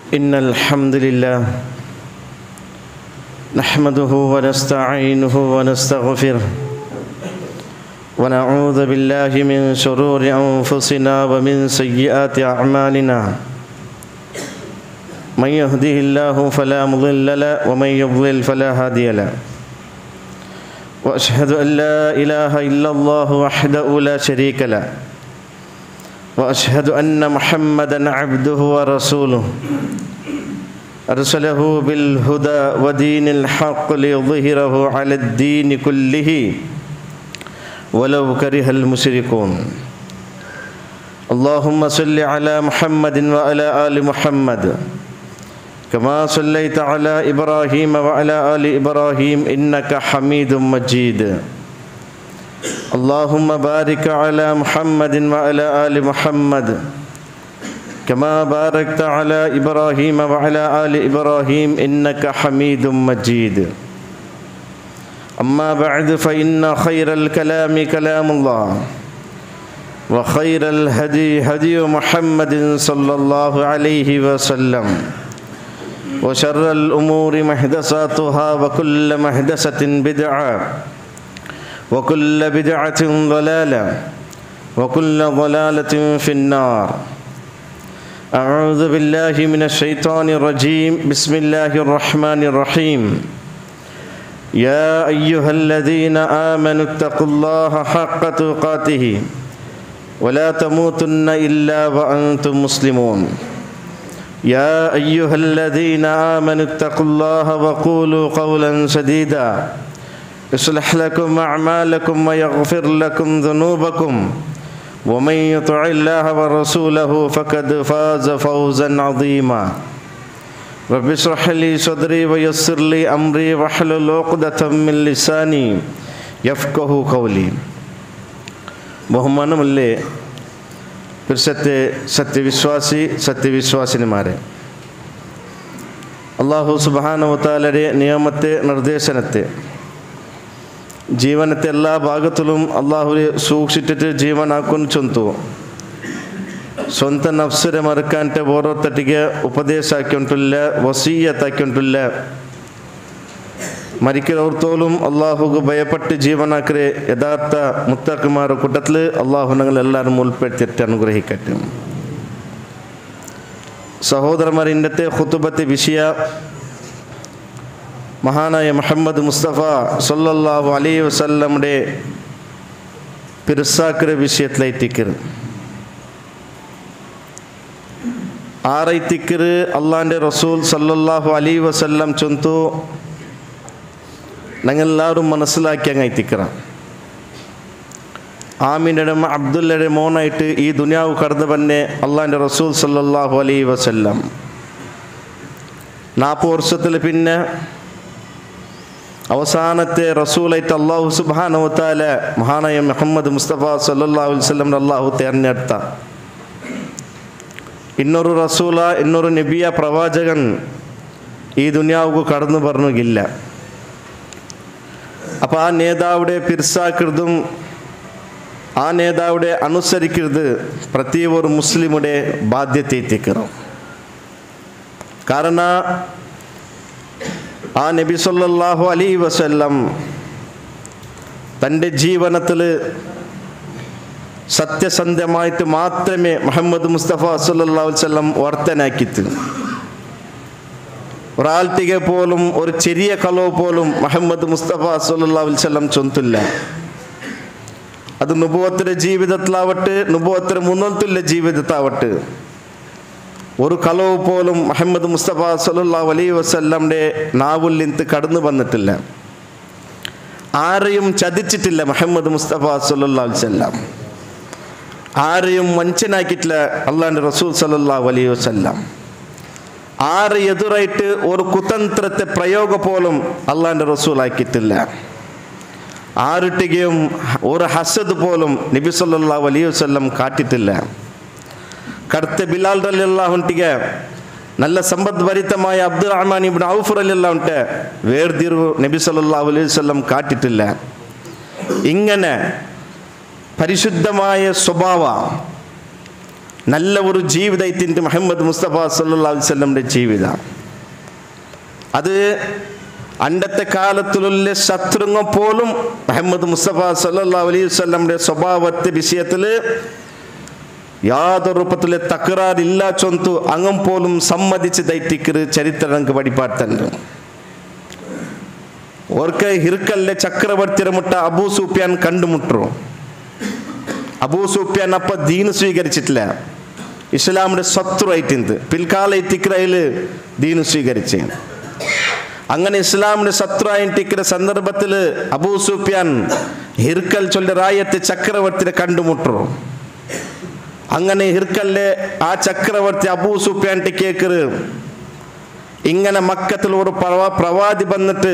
إن الحمد لله نحمده ونستعينه ونستغفره ونعوذ بالله من شرور أنفسنا ومن سيئات أعمالنا من يهده الله فلا مضل له ومن يضلل فلا هادي له وأشهد أن لا إله إلا الله وحده لا شريك له وأشهد أن محمدًا عبده ورسوله أرسله بالهدى ودين الحق ليظهره على الدين كله ولو كره المشركون اللهم صل على محمد وعلى آل محمد كما صليت على إبراهيم وعلى آل إبراهيم إنك حميد مجيد اللهم بارك على محمد وعلى آل محمد كما باركت على إبراهيم وعلى آل إبراهيم إنك حميد مجيد أما بعد فإن خير الكلام كلام الله وخير الهدي هدي محمد صلى الله عليه وسلم وشر الأمور محدثاتها وكل محدثة بدعة وكل بدعة ضلالة وكل ضلالة في النار أعوذ بالله من الشيطان الرجيم بسم الله الرحمن الرحيم يا أيها الذين آمنوا اتقوا الله حق تقاته ولا تموتن إلا وأنتم مسلمون يا أيها الذين آمنوا اتقوا الله وقولوا قولا سديدا يصلح لكم أعمالكم ويغفر لكم ذنوبكم ومن يطع الله ورسوله فقد فاز فوزا عظيما رب اشرح لي صدري ويسر لي أمري واحلل عقدة من لساني يفقهوا قولي ബഹുമാനമുള്ളേ പിർസത്തെ സത്യവിശ്വാസിനിമാരെ അല്ലാഹു സുബ്ഹാനഹു വ തആലയുടെ നിയമത്തെ നിർദ്ദേശനത്തെ ജീവനത്തെ എല്ലാ ഭാഗത്തിലും അള്ളാഹുവിനെ സൂക്ഷിച്ചിട്ട് ജീവനാക്കുന്നു ചൊന്തു ಸ್ವಂತ ನಫ್ಸರೆ ಮರಕಂಟೆ ಓರೋತ್ತಟ್ಟಿಗೆ ಉಪದೇಶ ಹಾಕಿಂಟಿಲ್ಲ ವಸೀಯತ್ತಾಕಿಂಟಿಲ್ಲ മരിക്കുന്നവർത്തോലും അള്ളാഹുക്ക് ഭയപ്പെട്ട് ജീവനാക്കരെ യഥാർത്ഥ മുത്തഖിമാരുടെ കൂട്ടത്തിൽ അള്ളാഹു ഞങ്ങളെല്ലാവരും ഉൾപ്പെടുത്തിയിട്ട് അനുഗ്രഹിക്കട്ടെ. സഹോദരന്മാർ, ഇന്നത്തെ ഖുതുബത്തെ വിഷയ മഹാനായ മുഹമ്മദ് മുസ്തഫ സല്ലല്ലാഹു അലൈഹി വസല്ലമയുടെ പിർസാക്കര വിഷയത്തിലേറ്റിക്കർ ആറൈത്തിക്കർ അള്ളാഹിൻ്റെ റസൂൽ സല്ലല്ലാഹു അലൈഹി വസല്ലം ചൊന്തു ഞങ്ങളെല്ലാവരും മനസ്സിലാക്കി അങ്ങൈത്തിക്കറ ആമിൻ്റെ അബ്ദുല്ലയുടെ മോനായിട്ട് ഈ ദുനിയാവ് കടന്നു തന്നെ അള്ളാഹിൻ്റെ റസൂൽ സല്ലല്ലാഹു അലൈഹി വസല്ലം 40 വർഷത്തിൽ പിന്നെ അവസാനത്തെ റസൂലായിട്ട് അള്ളാഹു സുബ്ഹാനഹു വ തആല മഹാനായ മുഹമ്മദ് മുസ്തഫ സല്ലല്ലാഹു അലൈഹി വസല്ലം അള്ളാഹു തിരഞ്ഞെടുത്ത ಇನ್ನೊರು റസൂല ಇನ್ನೊരു നബിയ പ്രവാചകൻ ഈ ദുനിയാവുക്ക് കടന്നു പറഞ്ഞില്ല. അപ്പോൾ ആ നേതാവിടെ പിർസാക്കരുതും ആ നേതാവിടെ അനുസരിക്കരുത് പ്രതി ഒരു മുസ്ലിമുടെ ബാധ്യത എത്തിക്കണം. കാരണം ആ നബി സല്ലല്ലാഹു അലൈഹി വസല്ലം തൻ്റെ ജീവനത്തിൽ സത്യസന്ധമായിട്ട് മാത്രമേ മുഹമ്മദ് മുസ്തഫ സല്ലല്ലാഹു അലൈഹി വസല്ലം വർത്തനാക്കിത്ത് ഒരാൾട്ടിಗೆ പോലും ഒരു ചെറിയ കളവ് പോലും മുഹമ്മദ് മുസ്തഫ സല്ലല്ലാഹു അലൈഹി വസല്ലം ചൊന്തില്ല. അത് നുബുവത്തിന്റെ ജീവിതത്തിലാവട്ടെ നുബുവത്തിന് മുന്നോട്ടുള്ള ജീവിതത്താവട്ടെ ഒരു കളവ് പോലും മുഹമ്മദ് മുസ്തഫ സല്ലല്ലാഹു അലൈഹി വസല്ലമിന്റെ നാവിൽ നിന്ന് കടന്നു വന്നിട്ടില്ല. ആരെയും ചതിച്ചിട്ടില്ല മുഹമ്മദ് മുസ്തഫ സല്ലല്ലാഹു അലൈഹി വസല്ലം. ആരെയും വഞ്ചനാക്കിയിട്ടില്ല അള്ളാഹിൻ്റെ റസൂൽ സല്ലല്ലാഹു അലൈഹി വസല്ലം. ആരെ എതിരായിട്ട് ഒരു കുതന്ത്രത്തെ പ്രയോഗം പോലും അള്ളാഹിൻ്റെ റസൂൽ ആക്കിയിട്ടില്ല. ആരുട്ടികയും ഒരു ഹസദ് പോലും നബി സല്ലല്ലാഹു അലൈഹി വസല്ലം കാട്ടിട്ടില്ല. കടുത്ത ബിലാൽ റളിയല്ലാഹു അൻഹുಗೆ നല്ല സമ്പദ്ഭരിതമായ അബ്ദുറഹ്മാൻ ഇബ്നു ഔഫ് റളിയല്ലാഹു അൻഹു വേർതിരിവ് നബി സല്ലല്ലാഹു അലൈഹി വസല്ലം കാട്ടിട്ടില്ല. ഇങ്ങനെ പരിശുദ്ധമായ സ്വഭാവ നല്ല ഒരു ജീവിതത്തിൻ്റെ മുഹമ്മദ് മുസ്തഫ സല്ലല്ലാഹു അലൈഹി വസല്ലമയുടെ ജീവിതം. അത് അണ്ടത്തെ കാലത്തിലുള്ള ശത്രുങ്ങ പോലും മുഹമ്മദ് മുസ്തഫ സല്ലല്ലാഹു അലൈഹി വസല്ലമയുടെ സ്വഭാവത്തെ വിഷയത്തിൽ യാതൊരു രൂപത്തിലെ തകരാറില്ല ചൊന്തു അങ്ങം പോലും സമ്മതിച്ച് ദൈറ്റിക്കറ് ചരിത്രം നമുക്ക് പഠിപ്പാട്ടുണ്ട്. ഓർക്ക് ഹിർക്കലിലെ ചക്രവർത്തിയുടെ മുട്ട അബൂ സുഫിയാൻ കണ്ടുമുട്ടു. അബൂ സുഫിയാൻ അപ്പൊ ദീന് സ്വീകരിച്ചിട്ടില്ല, ഇസ്ലാമിന്റെ ശത്രു ആയിട്ടുണ്ട്. പിൽക്കാല ഇത്തിക്രയിൽ ദീന് സ്വീകരിച്ച് അങ്ങനെ ഇസ്ലാമിന്റെ ശത്രു ആയിട്ടിക്കുന്ന സന്ദർഭത്തിൽ അബൂ സുഫിയാൻ ഹിർക്കൽ ചൊല്ല റായത്തെ ചക്രവർത്തിയെ കണ്ടുമുട്ടു. അങ്ങനെ ഹിർക്കലിലെ ആ ചക്രവർത്തി അബൂ സുഫിയാൻ്റെ കേക്കറ് ഇങ്ങനെ മക്കത്തിൽ ഒരു പ്രവാദി വന്നിട്ട്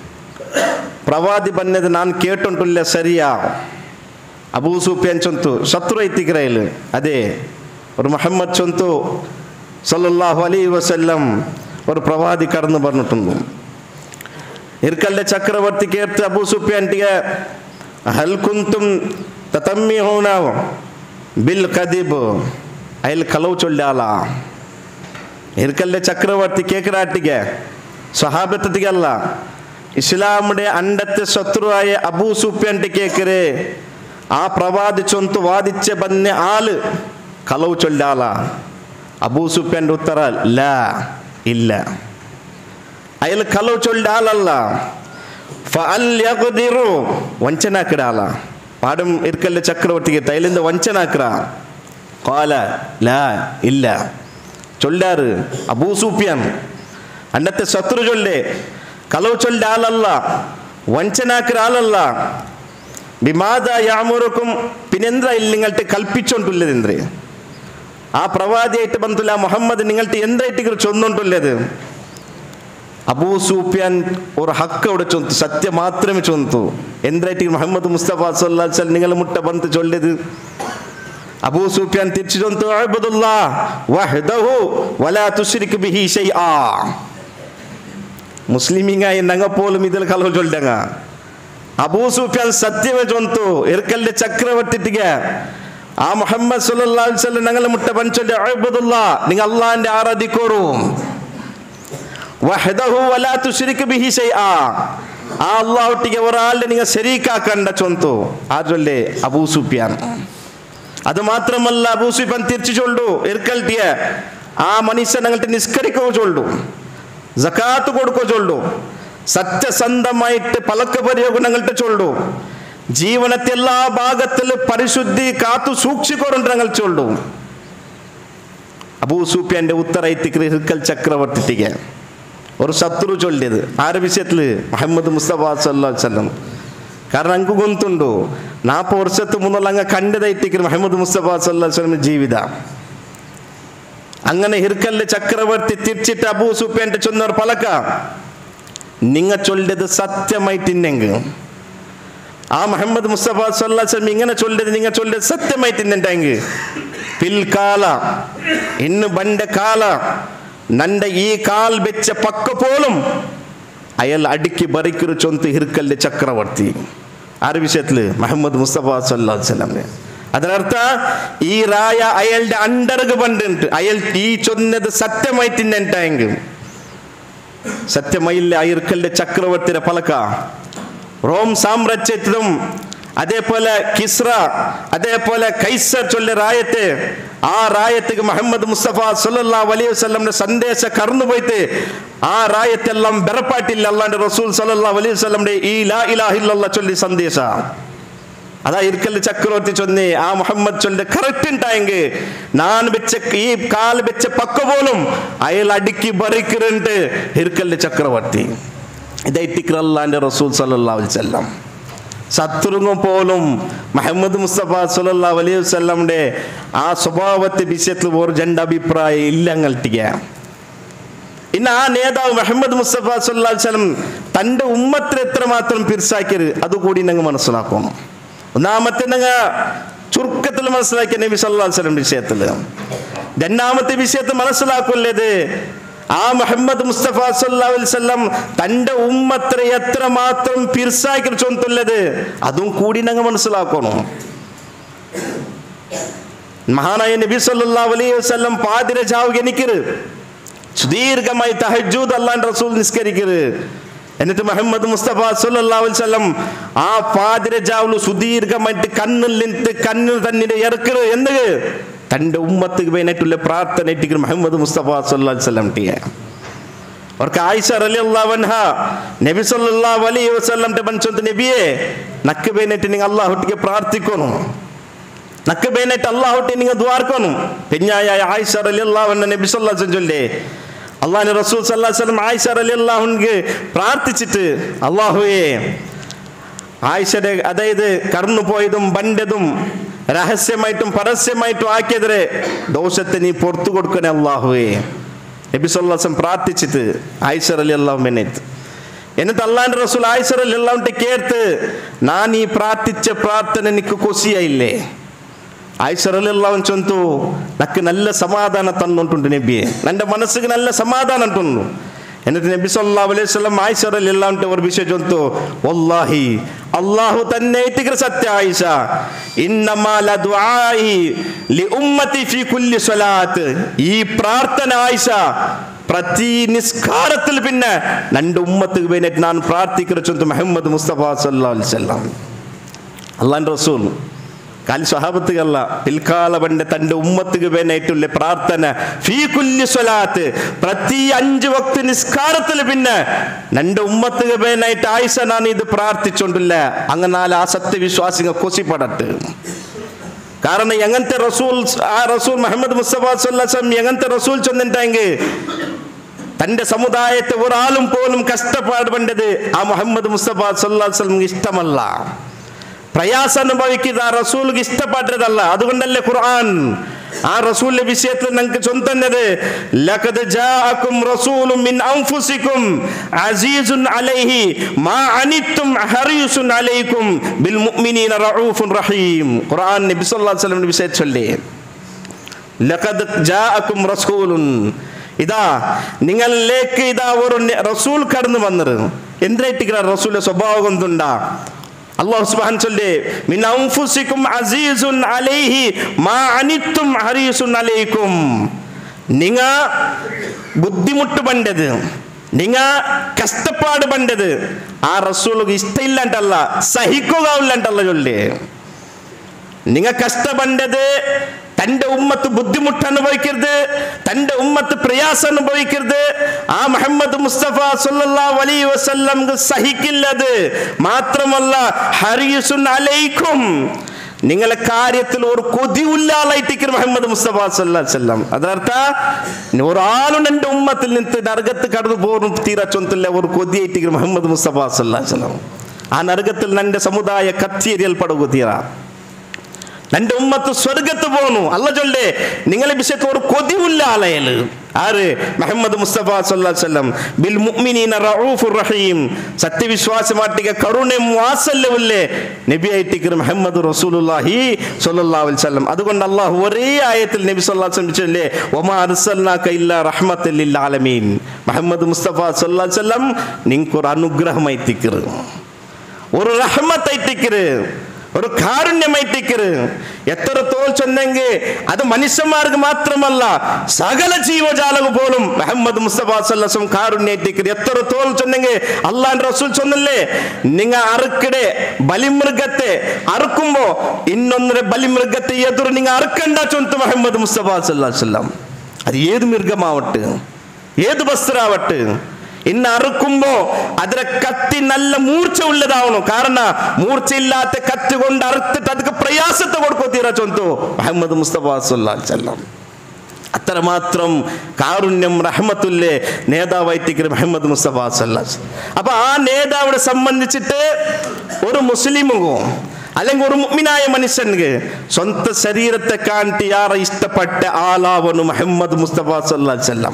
പ്രവാദി പറഞ്ഞത് ഞാൻ കേട്ടിട്ടില്ല ശരിയാ. അബൂ സുഫിയാൻ ചൊന്തു ശത്രു എത്തിക്കറയിൽ അതെ ഒരു മുഹമ്മദ് ചൊന്തു സല്ലല്ലാഹു അലൈഹി വസല്ലം ഒരു പ്രവാദി കടന്നു പറഞ്ഞിട്ടുണ്ട്. ഹിർക്കലിലെ ചക്രവർത്തി കേട്ട് അബൂ സുഫിയാൻ്റെ ഹൽ കുന്തും തതമ്മിഊന ബിൽ കദിബ് അയൽ കലവ് ചൊല്ലാല. ഹിർക്കലിലെ ചക്രവർത്തി കേക്കറാട്ടിക്ക് സ്വഹാബത്തിക്കല്ല, ഇസ്ലാമിന്റെ അണ്ടത്തെ ശത്രുവായ അബൂ സുഫിയാൻ്റെ കേക്കരെ ആ പ്രവാദി ചൊന്തു വാദിച്ച ബന്ന ആള് കലവ് ചൊല്ലാല. അബൂ സുഫിയാൻ്റെ ഉത്തര ലാ ഇല്ല, അയാൾ കലവ് ചൊല്ല ആളല്ല. ഫഅൽ യഖ്ദിറു വഞ്ചനാക്കിട ആളാ. പാടും ഹിർക്കലിലെ ചക്രവർത്തി കേട്ട് അയലിന്റെ വഞ്ചനാക്കിറ. ഖാല ലാ ഇല്ല ചൊല്ലാറ് അബൂ സുഫിയാൻ അണ്ടത്തെ ശത്രു ചൊല്ലേ കലവ് ചൊല്ല ആളല്ല, വഞ്ചനാക്കിற ആളല്ല. ബിമാദ യഅമുറുക്കും പിന്നെന്താ നിങ്ങൾട്ട് കൽപ്പിച്ചോണ്ടുള്ളതെന്ത്രേ ആ പ്രവാദിയായിട്ട് ബന്ധുല്ല മുഹമ്മദ് നിങ്ങൾട്ട് എന്തായിട്ട് ചൊന്നോണ്ടുള്ളത്. അബൂ സുഫിയാൻ ഒരു ഹക്ക് അവിടെ ചൊന്തു, സത്യം മാത്രമേ ചൊന്തു. എന്തായിട്ട് മുഹമ്മദ് മുസ്തഫ സല്ലല്ലാഹു അലൈഹി വസല്ലം നിങ്ങൾ മുട്ട ബന്ധു ചൊല്ലത്. അബൂ സുഫിയാൻ തിരിച്ചു ചൊന്തു അഅ്ബുദുല്ലാഹ് വഹ്ദഹു വലാ തുശ്രിക് ബിഹി ശൈആ. മുസ്ലിമീങ്ങായ ഞങ്ങ പോലും ഇതിൽ കലവ് ചൊല്ലങ്ങ. അബൂ സുഫിയാൻ സത്യമേ ചൊന്തു. ഹിർക്കലിന്റെ ചക്രവർത്തിക്ക് ആ മുഹമ്മദ് സല്ലല്ലാഹു അലൈഹി വസല്ലം ഞങ്ങൾ മുട്ട പഞ്ചൊല്ലി അഅ്ബുദുല്ലാഹ് നിങ്ങൾ അല്ലാഹുവിനെ ആരാധിക്കോറൂ. വഹ്ദഹു വലാ തുശ്രിക് ബിഹി ശൈആ ആ അല്ലാഹുട്ടിಗೆ ഒരാളെ നിങ്ങൾ ശരീക്കാക്കണ്ട ചൊന്തു. ആരല്ലേ അബൂ സുഫിയാൻ. അത് മാത്രമല്ല അബൂ സുഫിയാൻ തിരിച്ചു ചൊല്ലു ഹിർക്കലിയെ ആ മനുഷ്യൻ ഞങ്ങൾക്ക് നിസ്കരിക്കോ ചൊല്ലു, സകാത്ത് കൊടുക്കോ ചൊല്ലു, സത്യസന്ധമായിട്ട് പലക്ക പരിയോഗം ഞങ്ങൾക്ക് ചൊല്ലു, ജീവനത്തെ എല്ലാ ഭാഗത്തിലും പരിശുദ്ധി കാത്തു സൂക്ഷിക്കോറുണ്ട് ഞങ്ങൾ ചൊല്ലു. അബൂ സുഫിയാന്റെ ഉത്തരയിത്തിക്ക് ഹിർക്കൽ ചക്രവർത്തിക്ക് ഒരു ശത്രു ചൊല്ലിയത് ആരെ വിഷയത്തിൽ മുഹമ്മദ് മുസ്തഫ സല്ലല്ലാഹു അലൈഹി വസല്ലം. കാരണം അങ്ങ് ഗൊന്തുണ്ടു 40 വർഷത്ത് മുന്നുള്ള അങ്ങ് കണ്ടതായിട്ടിക്ക് മുഹമ്മദ് മുസ്തഫ സല്ലല്ലാഹു അലൈഹി വസല്ലം ജീവിത. അങ്ങനെ ഹിർക്കലിലെ ചക്രവർത്തി തിരിച്ചിട്ട് അബൂ സുഫിയാന്റെ ചൊന്നവർ പലക്ക നിങ്ങ ചൊല്ലത് സത്യമായിട്ടിന്നെങ്കിൽ ആ മുഹമ്മദ് മുസ്തഫ സല്ലല്ലാഹു അലൈഹി വസല്ലം ഇങ്ങനെ ചൊല്ലത് നിങ്ങൾ ചൊല്ലത് സത്യമായിട്ടിന്നെങ്കിൽ പിൽക്കാല ഇന്ന് ബണ്ട കാല നന്റെ ഈ കാൽ വെച്ച പക്ക പോലും അയാൾ അടുക്കി ബറിക്കൊരു ചൊന്ത് ഹിർക്കലിന്റെ ചക്രവർത്തി ആര് വിഷയത്തില് മുഹമ്മദ് മുസ്തഫ സല്ലല്ലാഹു അലൈഹി വസല്ലം. അതിനർത്ഥ ഈ റായ അയാളുടെ അണ്ടർഗ് പണ്ടുണ്ട്. അയാൾ ഈ ചൊന്നത് സത്യമായിട്ടിന്നെങ്കിൽ സത്യമായില്ല. ആ ഹിർക്കലിന്റെ ചക്രവർത്തിയുടെ പലക്ക റോം സാമ്രാജ്യത്തിലും അതേപോലെ കിസ്ര അതേപോലെ കൈസർ ചൊല്ലിയ റായത്തെ ആ റായത്തേക്ക് മുഹമ്മദ് മുസ്തഫ സല്ലല്ലാഹു അലൈഹി വസല്ലമിന്റെ സന്ദേശം കടന്നു പോയിട്ട് ആ റായത്തെല്ലാം ബെറപ്പാട്ടില്ല. അല്ലാഹുവിന്റെ റസൂൽ സല്ലല്ലാഹു അലൈഹി വസല്ലമിന്റെ ഈ ലാ ഇലാഹ ഇല്ലല്ലാഹ് ചൊല്ലി സന്ദേശ അതാ ഹിർക്കലിന്റെ ചക്രവർത്തി ചൊന്നി ആ മുഹമ്മദ് ചൊല്ലിന്റെ കറക്റ്റ് ഉണ്ടായെങ്കിൽ ഞാൻ വെച്ച ഈ കാൽ വെച്ച പക്ക പോലും അയാൾ അടുക്കി ബറിക്കുന്നുണ്ട് ഹിർക്കലിന്റെ ചക്രവർത്തി. ഇതായിട്ടിക്ക് അല്ലാഹുവിന്റെ റസൂൽ സല്ലല്ലാഹു അലൈഹി വസല്ലം. ശത്രുങ്ങ പോലും മുഹമ്മദ് മുസ്തഫ സല്ലല്ലാഹു അലൈഹി വസല്ലമിന്റെ ആ സ്വഭാവത്തെ വിഷയത്തിൽ ഒരു രണ്ടഭിപ്രായം ഇല്ല ഞങ്ങൾട്ടിക. ഇന്ന് ആ നേതാവ് മുഹമ്മദ് മുസ്തഫ സല്ലല്ലാഹു അലൈഹി വസല്ലം തൻ്റെ ഉമ്മത്തിനെ എത്രമാത്രം പിരിസാക്കിയത് അതുകൂടി ഞങ്ങൾ മനസ്സിലാക്കും. ഒന്നാമത്തെ ഞങ്ങൾ ചുരുക്കത്തിൽ മനസ്സിലാക്കിയ നബി സല്ലല്ലാഹു അലൈഹി വസല്ലം വിഷയത്തിൽ. രണ്ടാമത്തെ വിഷയത്തിൽ മനസ്സിലാക്കുള്ളത് ആ മുഹമ്മദ് മുസ്തഫ സല്ലല്ലാഹു അലൈഹി വസല്ലം തൻ്റെ ഉമ്മത്തിനെ എത്രമാത്രം പിരിസാക്കി ചൊന്തുള്ളത് അതും കൂടി ഞങ്ങൾ മനസ്സിലാക്കണം. മഹാനായ നബി സല്ലല്ലാഹു അലൈഹി വസല്ലം പാതിരജാവ് എണിക്കരുത്, സുദീർഘമായി തഹജ്ജുദ് അല്ലാഹുവിന്റെ റസൂൽ നിസ്കരിക്കരുത്. എന്നിട്ട് മുഹമ്മദ് മുസ്തഫ സല്ലല്ലാഹു അലൈഹി വസല്ലം ആ പാതിരജാവിൽ സുദീർഘമായിട്ട് കണ്ണിൽ നിന്ന് കണ്ണിൽ തന്നെ ഇറക്കരുത്. എന്ത് തൻ്റെ ഉമ്മത്തുക്ക് വേണ്ടിയിട്ടുള്ള പ്രാർത്ഥന ഇട്ടിരിക്കുന്നു മുഹമ്മദ് മുസ്തഫ സല്ലല്ലാഹു അലൈഹി വസല്ലം ടിയ. അവർക്ക് ആയിഷ റളിയല്ലാഹു അൻഹ നബി സല്ലല്ലാഹു അലൈഹി വസല്ലം പറഞ്ഞത്, നബിയെ നക്ക് വേണ്ടിയിട്ട് നിങ്ങൾ അല്ലാഹുവിനെ പ്രാർത്ഥിക്കണം, നക്ക് വേണ്ടിയിട്ട് അല്ലാഹുവിനെ നിങ്ങൾ ദ്വാർക്കണം. പെഞ്ഞായ ആയിഷ റളിയല്ലാഹു അൻഹ നബി സല്ലല്ലാഹു അലൈഹി വസല്ലം ചൊല്ലേ അള്ളാഹുവിന്റെ റസൂൽ സല്ലല്ലാഹു അലൈഹി വസല്ലം ആയിഷ റളിയല്ലാഹു അൻഹയെ പ്രാർത്ഥിച്ചിട്ട്, അല്ലാഹുവേ ആയിഷയുടെ അതായത് കടന്നു പോയതും ബണ്ടതും രഹസ്യമായിട്ടും പരസ്യമായിട്ടും ആക്കിയതിരെ ദോഷത്തെ നീ പുറത്തു കൊടുക്കണേ അല്ലാഹുവേ. നബി സല്ലല്ലാഹു അലൈഹി വസല്ലം പ്രാർത്ഥിച്ചിട്ട് ആയിഷ റളിയല്ലാഹു അൻഹ എന്നിട്ട് അള്ളാഹുവിന്റെ റസൂൽ ആയിഷ റളിയല്ലാഹു അൻഹ കേട്ട്, ഞാൻ ഈ പ്രാർത്ഥിച്ച പ്രാർത്ഥന എനിക്ക് കൊസിയായില്ലേ? ആയിഷ റളിയല്ലാഹു അൻഹ ചൊന്തു, നക്ക് നല്ല സമാധാനം തന്നുണ്ട് നബിയെ, എൻ്റെ മനസ്സിക്ക് നല്ല സമാധാനം തന്നു. എന്നിട്ട് നബി സല്ലല്ലാഹു അലൈഹി വസല്ലം ആയിഷ റളിയല്ലാഹു അൻഹ ഒരു വിഷയം ചൊന്തു, വല്ലാഹി അല്ലാഹു തന്നെ ഇത്തിഗ്ര സത്യ ആയിഷ, ഇന്നമാ ലദുആഇ ലി ഉമ്മതി ഫീ കുല്ലി സ്വലാത്ത്. ഈ പ്രാർത്ഥന ആയിഷ പ്രതി നിസ്കാരത്തിൽ പിന്നെ എൻ്റെ ഉമ്മത്തുക്ക് വേണ്ടിയിട്ട് ഞാൻ പ്രാർത്ഥിക്കുന്ന ചൊന്തു മുഹമ്മദ് മുസ്തഫ സല്ലല്ലാഹു അലൈഹി വസല്ലം. അല്ലാഹുവിന്റെ റസൂൽ കാലി സ്വഹാബത്തുകല്ല, പിൽക്കാല പണ്ട് തൻ്റെ ഉമ്മത്തുക്ക് വേണ്ടിയിട്ടുള്ള പ്രാർത്ഥന ഫീ കുല്ലി സ്വലാത്ത്, പ്രതി 5 വക്ത് നിസ്കാരത്തിൽ പിന്നെ എൻ്റെ ഉമ്മത്തുക്ക് വേണ്ടിയിട്ട് ആയിഷ ഞാൻ ഇത് പ്രാർത്ഥിച്ചോണ്ടില്ല. അങ്ങനെ ആ സത്യവിശ്വാസികൾ കൊസിപ്പെടട്ട്. കാരണം എങ്ങനത്തെ റസൂൽ, ആ റസൂൽ മുഹമ്മദ് മുസ്തഫ സല്ലല്ലാഹു അലൈഹി വസല്ലം എങ്ങനത്തെ റസൂൽ ചൊന്നിട്ടെങ്കിൽ തൻ്റെ സമുദായത്തെ ഒരാളും പോലും കഷ്ടപ്പാടുപണ്ടത് ആ മുഹമ്മദ് മുസ്തഫ സല്ലല്ലാഹു അലൈഹി വസല്ലം ഇഷ്ടമല്ല. പ്രയാസം അനുഭവിക്കുന്ന ആ റസൂലിന് ഇഷ്ടപ്പെട്ടതല്ല. അതുകൊണ്ടല്ലേ ഖുർആൻ ആ റസൂലിന്റെ വിഷയത്തിൽ നിങ്ങൾക്ക് ചൊന്നത്, ലഖദ് ജാഅകും റസൂലുൻ മിൻ അൻഫുസികും അസീസുൻ അലൈഹി മാ അനിത്തും ഹരീസുൻ അലൈക്കും ബിൽ മുഅ്മിനീന റഊഫുർ റഹീം. ഖുർആൻ നബി സല്ലല്ലാഹു അലൈഹി വസല്ലം വിഷയം ചൊല്ലി, ലഖദ് ജാഅകും റസൂലുൻ, ഇതാ നിങ്ങളിലേക്ക് ഇതാ ഒരു റസൂൽ കടന്നു വന്നത്. എന്തിനായിട്ട് റസൂലിന്റെ സ്വഭാവം എന്തുണ്ടാ? അല്ലാഹു സുബ്ഹാനഹു ചൊല്ലേ, മിൻ അൻഫുസികും അസീസുൻ അലൈഹി മാ അനിത്തും ഹരീസുൻ അലൈക്കും. നിങ്ങ ബുദ്ധിമുട്ട് പണ്ടത്, നിങ്ങ കഷ്ടപ്പാട് പണ്ടത് ആ റസൂലുക്ക് ഇഷ്ടമില്ലാണ്ടല്ല, സഹിക്കുകയില്ലാണ്ടല്ല ചൊല്ലേ. നിങ്ങ കഷ്ടപ്പെട്ടത് തൻ്റെ ഉമ്മത്ത് ബുദ്ധിമുട്ട് അനുഭവിക്കരുത്, തൻ്റെ ഉമ്മത്ത് പ്രയാസം അനുഭവിക്കരുത്. ആ മുഹമ്മദ് മുസ്തഫ സല്ലല്ലാഹു അലൈഹി വസല്ലം സഹിക്കില്ലത് മാത്രമല്ല, ഹരീസുൻ അലൈക്കും, നിങ്ങളെ കാര്യത്തിൽ ഒരു കൊതിയില്ലാതായിട്ട് മുഹമ്മദ് മുസ്തഫ സല്ലല്ലാഹു അലൈഹി വസല്ലം. അതർത്ഥ ഒരാളും എൻ്റെ ഉമ്മത്തിൽ നിന്ന് നരകത്ത് കടന്നു പോകും തീരാ ചൊന്നില്ല, ഒരു കൊതിയായിട്ട് മുഹമ്മദ് മുസ്തഫ സല്ലല്ലാഹു അലൈഹി വസല്ലം. ആ നരകത്തിൽ എൻ്റെ സമുദായ കത്തിയേരിയൽപ്പെടുക തീരാ, എൻ്റെ ഉമ്മത്ത് സ്വർഗത്ത് പോന്നു. അല്ല ചൊല്ലേ, നിങ്ങളെ വിഷയത്തിൽ ഒരു കൊതിയില്ല ആലയല്. ആര്? മുഹമ്മദ് മുസ്തഫ സല്ലല്ലാഹു അലൈഹി വസല്ലം. ബിൽ മുഅ്മിനീന റഊഫുർ റഹീം, സത്യവിശ്വാസമാട്ടിക കരുണയും വാത്സല്യവുമില്ലേ നബിയായിട്ട് മുഹമ്മദ് റസൂലുള്ളാഹി സ്വല്ലല്ലാഹു അലൈഹി വസല്ലം. അതുകൊണ്ട് അല്ലാഹു ഒരേ ആയത്തിൽ നബി സല്ലല്ലാഹു അലൈഹി വസല്ലം ചൊല്ലേ, വമാ അർസൽനാക ഇല്ലാ റഹ്മത്തൽ ലിൽ ആലമീൻ. മുഹമ്മദ് മുസ്തഫ സല്ലല്ലാഹു അലൈഹി വസല്ലം നിങ്ങൾക്ക് ഒരു അനുഗ്രഹമായിട്ടിക്കറ്, ഒരു റഹ്മത്തായിട്ടിക്കറ്, ഒരു കാരുണ്യമായിട്ടിക്കറ്. എത്രത്തോളം ചൊന്നെങ്കിൽ അത് മനുഷ്യന്മാർക്ക് മാത്രമല്ല, സകല ജീവജാലങ്ങൾ പോലും മുഹമ്മദ് മുസ്തഫ സല്ലല്ലാഹു അലൈഹി വസല്ലം കാരുണ്യമായിട്ടിക്കറ്. എത്രത്തോളം ചൊന്നെങ്കിൽ അല്ലാഹുവിന്റെ റസൂൽ ചൊന്നല്ലേ, നിങ്ങ അറുക്കടെ ബലിമൃഗത്തെ അറുക്കുമ്പോ ഇന്നൊന്നര ബലിമൃഗത്തെ എതിർ നിങ്ങൾ അറുക്കണ്ട ചൊന്ത് മുഹമ്മദ് മുസ്തഫ സല്ലല്ലാഹു അലൈഹി വസല്ലം. അത് ഏത് മൃഗമാവട്ടെ, ഏത് വസ്ത്രാവട്ടെ, ഇന്ന് അറുക്കുമ്പോ അതിലെ കത്തി നല്ല മൂർച്ച ഉള്ളതാവണം. കാരണം മൂർച്ചയില്ലാത്ത കത്തി കൊണ്ട് അറുത്തിട്ട് അതൊക്കെ പ്രയാസത്തെ കൊടുക്കോ തീരാ ചൊന്തു മുഹമ്മദ് മുസ്തഫ സല്ലല്ലാഹു അലൈഹി വസല്ലം. അത്രമാത്രം കാരുണ്യം റഹ്മത്തുല്ലേ നേതാവായിട്ട് മുഹമ്മദ് മുസ്തഫ സല്ലല്ലാഹു അലൈഹി വസല്ലം. അപ്പൊ ആ നേതാവിനെ സംബന്ധിച്ചിട്ട് ഒരു മുസ്ലിമുകോ അല്ലെങ്കിൽ ഒരു മുഅ്മിനായ മനുഷ്യന് സ്വന്തം ശരീരത്തെ കാണിട്ട് യാറെ ഇഷ്ടപ്പെട്ട ആളാവನು മുഹമ്മദ് മുസ്തഫ സല്ലല്ലാഹു അലൈഹി വസല്ലം.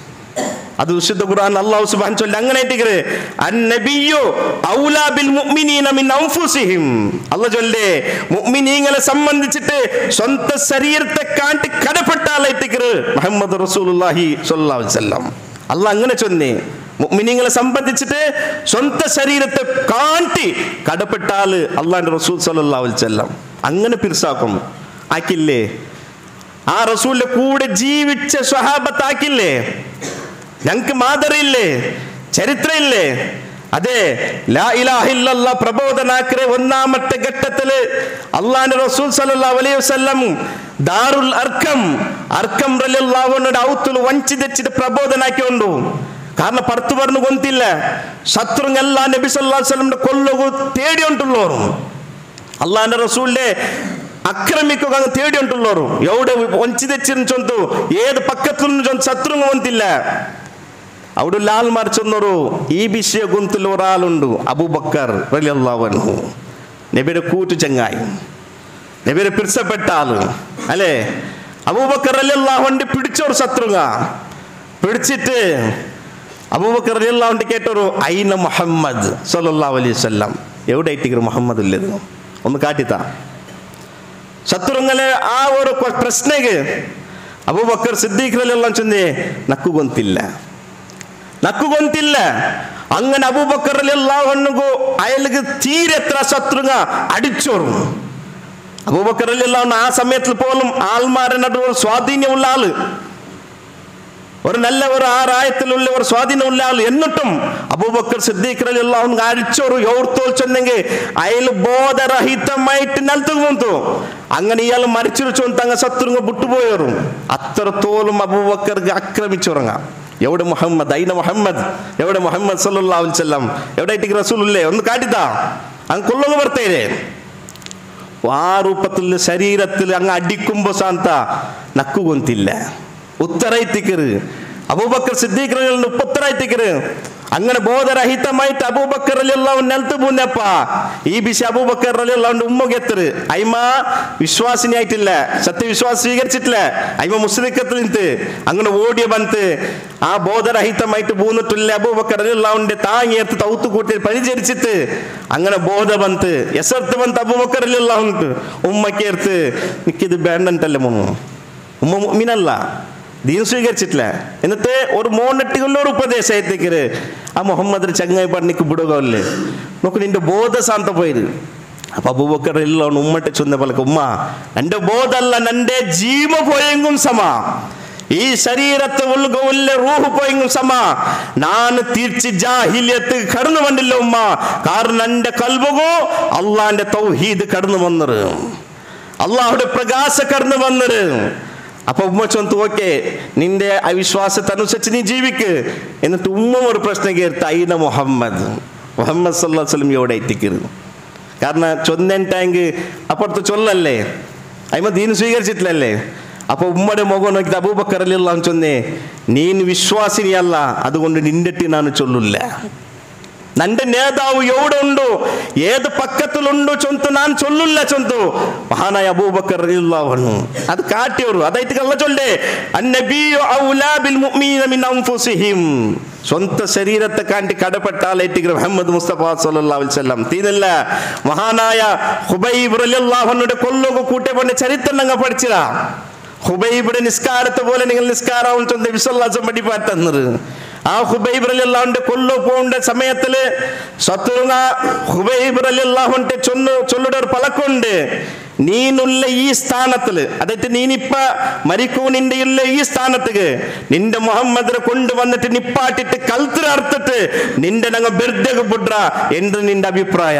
അത് വിശുദ്ധ ഖുർആൻ അല്ലാഹു സുബ്ഹാനഹു വ തആല അങ്ങനെയായിട്ട് അന്നബിയ്യു ഔലാ ബിൽ മുഅ്മിനീന മിൻ അൻഫുസിഹിം. അല്ലാഹു ചൊല്ലേ, മുഅ്മിനീങ്ങളെ സംബന്ധിച്ചിട്ട് സ്വന്തം ശരീരത്തെ കാട്ടി കടപ്പെട്ട ആളായിട്ട് മുഹമ്മദ് റസൂലുള്ളാഹി സ്വല്ലല്ലാഹു അലൈഹി വസല്ലം. അല്ലാഹ് അങ്ങനെ ചൊന്നേ, മുഅ്മിനീങ്ങളെ സംബന്ധിച്ചിട്ട് സ്വന്തം ശരീരത്തെ കാട്ടി കടപ്പെട്ട ആള് അല്ലാഹുവിന്റെ റസൂൽ സ്വല്ലല്ലാഹു അലൈഹി വസല്ലം. അങ്ങനെ പിർസാക്കും ആക്കില്ലേ. ആ റസൂലിന്റെ കൂടെ ജീവിച്ച സ്വഹാബത്താക്കില്ലേ? ഞങ്ങൾക്ക് മാതറിയില്ലേ? ചരിത്രമില്ലേ? അതെ, ലാ ഇലാഹ ഇല്ലല്ലാഹ് പ്രബോധനാക്കരെ ഒന്നാമത്തെ ഘട്ടത്തില് അള്ളാന്റെ റസൂൽ സല്ലല്ലാഹു അലൈഹി വസല്ലം ദാറുൽ അർക്കം റളിയല്ലാഹു അൻഹുടെ ഔത്തുൽ വഞ്ചിച്ചിട്ട് പ്രബോധനാക്കിക്കൊണ്ടു. കാരണം പർത്തു പറഞ്ഞു കൊന്തില്ല ശത്രുങ്ങെല്ല നബി സല്ലല്ലാഹു അലൈഹി വസല്ലമിന്റെ കൊല്ലുക തേടിയുണ്ടുള്ളോರು, അള്ളാന്റെ റസൂലിന്റെ ಆಕ್ರಮಿക്കുക ತೇಡಿಯುಂಟುಳ್ಳವರು ಎವಡೆ ವಂಚಿದೆಚ್ಚಿನ ಚೊಂತು ಏದು ಪಕ್ಕತ್ತು ಚೊಂದು ಶತ್ರುಂಗ ಹೊಂತಿಲ್ಲ അവിടെ ലാൽ മറിച്ചൊന്നൊരു ഈ വിഷയ ഗുന്തിൽ ഒരാളുണ്ട്, അബൂബക്കർ റളിയല്ലാഹു അൻഹു, നബിയുടെ കൂറ്റു ചങ്ങായി, നബിയുടെ പിടിച്ചപ്പെട്ട ആള് അല്ലേ. അബൂബക്കർ റളിയല്ലാഹു അൻഹു പിടിച്ചൊരു ശത്രുങ്ങ പിടിച്ചിട്ട് അബൂബക്കർ റളിയല്ലാഹു അൻഹു കേട്ടൊരു ഐന മുഹമ്മദ് സല്ലല്ലാഹു അലൈഹി വസല്ലം, എവിടെ ഇട്ടിക്കರು മുഹമ്മദ് ഇല്ലത് ഒന്ന് കാട്ടിത്താ. ಶತ್ರುಂಗಲೇ ಆ ಒಂದು ಪ್ರಶ್ನೆಗೆ ಅಬೂಬಕರ್ ಸಿದ್ದೀಕ್ ರಲಿಯಲ್ಲಾಹು ಚಂದೆ ನಕ್ಕು ಗೊಂತಿಲ್ಲ അങ്ങനെ അബൂബക്കർ റളിയല്ലാഹു അൻഹു അയാൾക്ക് തീരെത്ര ശത്രുങ്ങ അടിച്ചോറും. അബൂബക്കർ റളിയല്ലാഹു അൻഹു ആ സമയത്തിൽ പോലും ആൾമാരുടെ നടുവിൽ സ്വാധീനമുള്ള ആള്, ഒരു നല്ല ഒരു ആറായത്തിലുള്ള ഒരു സ്വാധീനമുള്ള ആള്. എന്നിട്ടും അബൂബക്കർ സിദ്ദീഖ് റളിയല്ലാഹു അൻഹു അടിച്ചോರು എവർ തോൽച്ചെന്നെങ്കിൽ അയാൾ ബോധരഹിതമായിട്ട് നിലത്ത് വീണു. അങ്ങനെ ഇയാൾ മരിച്ചിരിച്ചു തങ്ങ ശത്രുങ്ങ വിട്ടുപോയോറും. അത്രത്തോളം അബൂബക്കർക്ക് ആക്രമിച്ചുറങ്ങാം. എവിടെ മുഹമ്മദ്, ഐന മുഹമ്മദ്, എവിടെ മുഹമ്മദ് സല്ലല്ലാഹു അലൈഹി വസല്ലം, എവിടെ ഇട്ടിക്ക് റസൂലുള്ളേ ഒന്ന് കാട്ടിത്താ, അങ്ങ് കൊല്ലൊന്ന് ബರ್ತೇನೆ. ആ രൂപത്തിൽ ശരീരത്തിൽ അങ്ങ് അടിക്കുമ്പോ ശാന്ത നക്കുകൊന്തില്ല, ഉത്തരൈത്തിക്കറ്. അബൂബക്കർ സിദ്ദീഖ് റളിയല്ലാഹു അൻഹു ഉത്തരൈത്തിക്കറ്. അങ്ങനെ ബോധരഹിതമായിട്ട് അബൂബക്കർ റളിയല്ലാഹു അൻഹു നിലത്ത് പൂന്നപ്പ ഈ വിഷയം അബൂബക്കർ റളിയല്ലാഹു അൻഹു ഉമ്മಗೆತ್ತರು. അയ്മ വിശ്വാസിനി ആയിട്ടില്ല, സത്യവിശ്വാസം സ്വീകരിച്ചിട്ടില്ല, അയ്മ മുസ്ലിക്കത്തിൽ നിന്നിട്ട് അങ്ങനെ ഓടിയ ബന്ത് ആ ബോധരഹിതമായിട്ട് പൂന്നിട്ടില്ല. അബൂബക്കർ റളിയല്ലാഹു അൻഹു താങ്ങിയെടുത്ത് തൗത്തു കൂട്ടി പരിചരിച്ചിട്ട് അങ്ങനെ ബോധ ബന്ത് എസർത്ത് ബന്ത് അബൂബക്കർ റളിയല്ലാഹു അൻഹു ഉമ്മക്കേർത്ത് നിക്കിത് വേണ്ടല്ലേ ഉമ്മ മുഅ്മിനല്ല, ദീൻ സ്വീകരിച്ചിട്ടില്ല. എന്നിട്ട് ഒരു മോണെട്ടികളുടെ ഉപദേശത്തേക്ക് ആ മുഹമ്മദ് ചങ്ങായി പറഞ്ഞിക്ക് വിടുകല്ലേ നോക്ക് നിന്റെ ബോധ ശാന്ത പോയത്. അപ്പൊ അബൂബക്കർ റളിയല്ലാഹു അൻഹു ഉമ്മട്ടെ ചൊന്ന പലക്ക് ഉമ്മ എന്റെ ബോധല്ല നന്റെ ജീവ പോയെങ്കും സമ, ഈ ശരീരത്തെ ഉള്ള റൂഹ് പോയെങ്കും സമ, ನಾನು തീർച്ച ജാഹിലിയത്ത് കടന്നു വന്നില്ല ഉമ്മ. കാരണം എന്റെ കൽബുകോ അള്ളാന്റെ തൗഹീദ് കടന്നു വന്നത്, അള്ളാഹുടെ പ്രകാശ കടന്നു വന്നത്. അപ്പൊ ഉമ്മ ചൊന്തു ഓക്കെ നിന്റെ അവിശ്വാസത്തനുസരിച്ച് നീ ജീവിക്ക്. എന്നിട്ട് ഉമ്മ ഒരു പ്രശ്നം കേട്ട് ഐന മുഹമ്മദ് സല്ലല്ലാഹു അലൈഹി വസല്ലം എവിടെ എത്തിക്കരുത്. കാരണം ചൊന്നെങ്കിൽ അപ്പുറത്ത് ചൊല്ലല്ലേ, അയ്മ ദീൻ സ്വീകരിച്ചിട്ടില്ലല്ലേ. അപ്പൊ ഉമ്മയുടെ മുഖം നോക്കിയിട്ട് അബൂബക്കർ റളിയല്ലാഹു അൻഹു ചൊന്നേ നീൻ വിശ്വാസിനിയല്ല, അതുകൊണ്ട് നിന്റെ ನಾನು ചൊല്ലില്ല. നന്റെ നേതാവ് എവിടെ ഉണ്ടോ ഏത് പക്കത്തിലുണ്ടോ ചൊന്തു ನಾನು ചൊല്ലില്ല ചൊന്തു. മഹാനായ അബൂബക്കർ റളിയല്ലാഹു അൻഹു അത് കാട്ടിയോರು അതായിട്ട് കള്ള ചൊല്ലേ അന്നബിയു ഔലാ ബിൽ മുഅ്മിനീന മിൻ അൻഫുസിഹിം. സ്വന്ത ശരീരത്തെ കാണ്ടി കടപ്പെട്ടാലേറ്റ് മുഹമ്മദ് മുസ്തഫ സല്ലല്ലാഹു അലൈഹി വസല്ലം തീനല്ല. മഹാനായ ഖുബൈബ് റളിയല്ലാഹു അൻഹുടെ കൊല്ലുക കൂട്ടെ പണ്ട് ചരിത്രം ഞങ്ങൾ പഠിച്ചില്ല. ഖുബൈബിയുടെ നിസ്കാരത്തെ പോലെ നിങ്ങൾ നിസ്കാരം ചൊന്ന വിശ്വാസം പഠിപ്പാൻ തന്നത്. ആ ഖുബൈബ് റളിയല്ലാഹു അൻഹു കൊല്ലു പോണ്ട സമയത്തില് ശത്രുങ്ങ ഖുബൈബ് റളിയല്ലാഹു അൻഹു ചൊല്ലുടെ ഒരു പലക്കുണ്ട്. നീനുള്ള ഈ സ്ഥാനത്തില് അതായത് നീനിപ്പ മരിക്കൂ നിന്റെ ഉള്ള ഈ സ്ഥാനത്തേക്ക് നിന്റെ മുഹമ്മദിനെ കൊണ്ടുവന്നിട്ട് നിപ്പാട്ടിട്ട് കൽത്തിര അർത്തിട്ട് നിന്റെ ഞങ്ങൾ ബെർദക്ക് ബുഡ്ര എന്ന് നിന്റെ അഭിപ്രായ.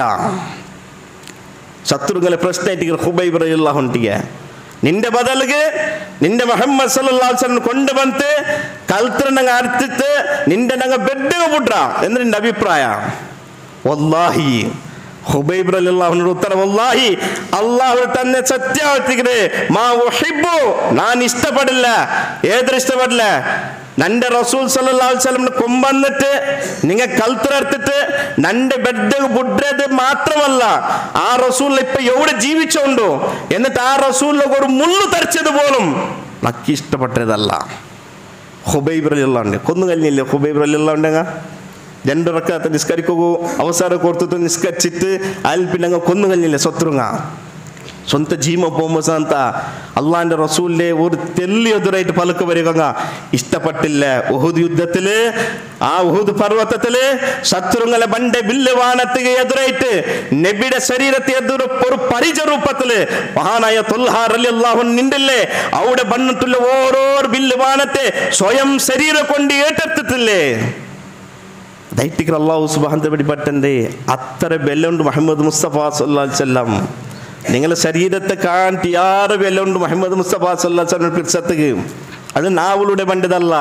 ശത്രുങ്ങളെ പ്രശ്നമായിട്ട് ഖുബൈബ് റളിയല്ലാഹു അൻഹു നിന്റെ ബദലുക്ക് നിന്റെ മുഹമ്മദ് സല്ലല്ലാഹു അലൈഹി വസല്ലം കൊണ്ടുവന്നിട്ട് കൽത്തിരങ്ങ അർത്തിട്ട് നിന്റെ ഞങ്ങൾ ബെർദക്ക് ബുഡ്ര എന്ന് നിന്റെ അഭിപ്രായ. വല്ലാഹി ഖുബൈബ് റളിയല്ലാഹു അൻഹു ഉത്തരം വല്ലാഹി അല്ലാഹു തന്നെ സത്യവാദിക്കണേ മാ ഉഹിബ്ബു ഞാൻ ഇഷ്ടപ്പെടില്ല. ഏതൊരു ഇഷ്ടപ്പെടില്ല നന്റെ റസൂൽ സല്ലല്ലാഹു അലൈഹി വസല്ലം കൊമ്പന്നിട്ട് നിങ്ങൾ കൽത്തിരർത്തിട്ട് നന്റെ ബെഡ് ബുഡ്രത് മാത്രമല്ല ആ റസൂൽ ഇപ്പൊ എവിടെ ജീവിച്ചോണ്ടോ എന്നിട്ട് ആ റസൂലിലേക്ക് ഒരു മുള്ളു തരിച്ചത് പോലും നക്ക് ഇഷ്ടപ്പെട്ടതല്ല. ഖുബൈബ് റളിയല്ലാഹു അൻഹു കൊന്നു കഴിഞ്ഞില്ലേ? ഖുബൈബ് റളിയല്ലാഹു അൻഹു 2 റക്അത്ത് നിസ്കരിക്കൂ അവസരം കൊടുത്തിട്ട് നിസ്കരിച്ചിട്ട് അതിൽ പിന്നെ അങ്ങ് കൊന്നു കഴിഞ്ഞില്ലേ ശത്രുങ്ങ. ಸ್ವಂತ ಜೀಮ ಪೋಮಸ ಅಂತ അള്ളാന്റെ റസൂലിന്റെ ഒരു തെല്ലി എതിരായിട്ട് പലക്ക് വരിക ഇഷ്ടപ്പെട്ടില്ല. ഉഹുദ് യുദ്ധത്തില് ആ ഉഹുദ് പർവ്വതത്തില് ശത്രുങ്ങളെ ബണ്ടെ ബില്ലുവാനത്തിಗೆ എതിരായിട്ട് നബിയുടെ ശരീരത്തെ എതിർ ഒരു പരിച രൂപത്തില് മഹാനായ ത്വൽഹ റളിയല്ലാഹു അൻഹു നിന്നില്ലേ അവിടെ ബന്നിട്ടുള്ള ഓരോ ബില്ലുവാനത്തെ സ്വയം ശരീരം കൊണ്ട് ഏറ്റെടുത്തിട്ടില്ലേ. ദൈറ്റിക്കർ അല്ലാഹു സുബ്ഹാനഹു വ തആല പഠിപ്പറ്റണ്ടേ അത്ര ബെല്ലുണ്ട് മുഹമ്മദ് മുസ്തഫ സല്ലല്ലാഹു അലൈഹി വസല്ലം. നിങ്ങളെ ശരീരത്തെ കാണിട്ട് യാറ് ബെല്ലുണ്ട് മുഹമ്മദ് മുസ്തഫ സല്ലല്ലാഹു അലൈഹി വസല്ലം പിർസത്തുക്ക്. അത് നാവുകളുടെ ബണ്ടതല്ല,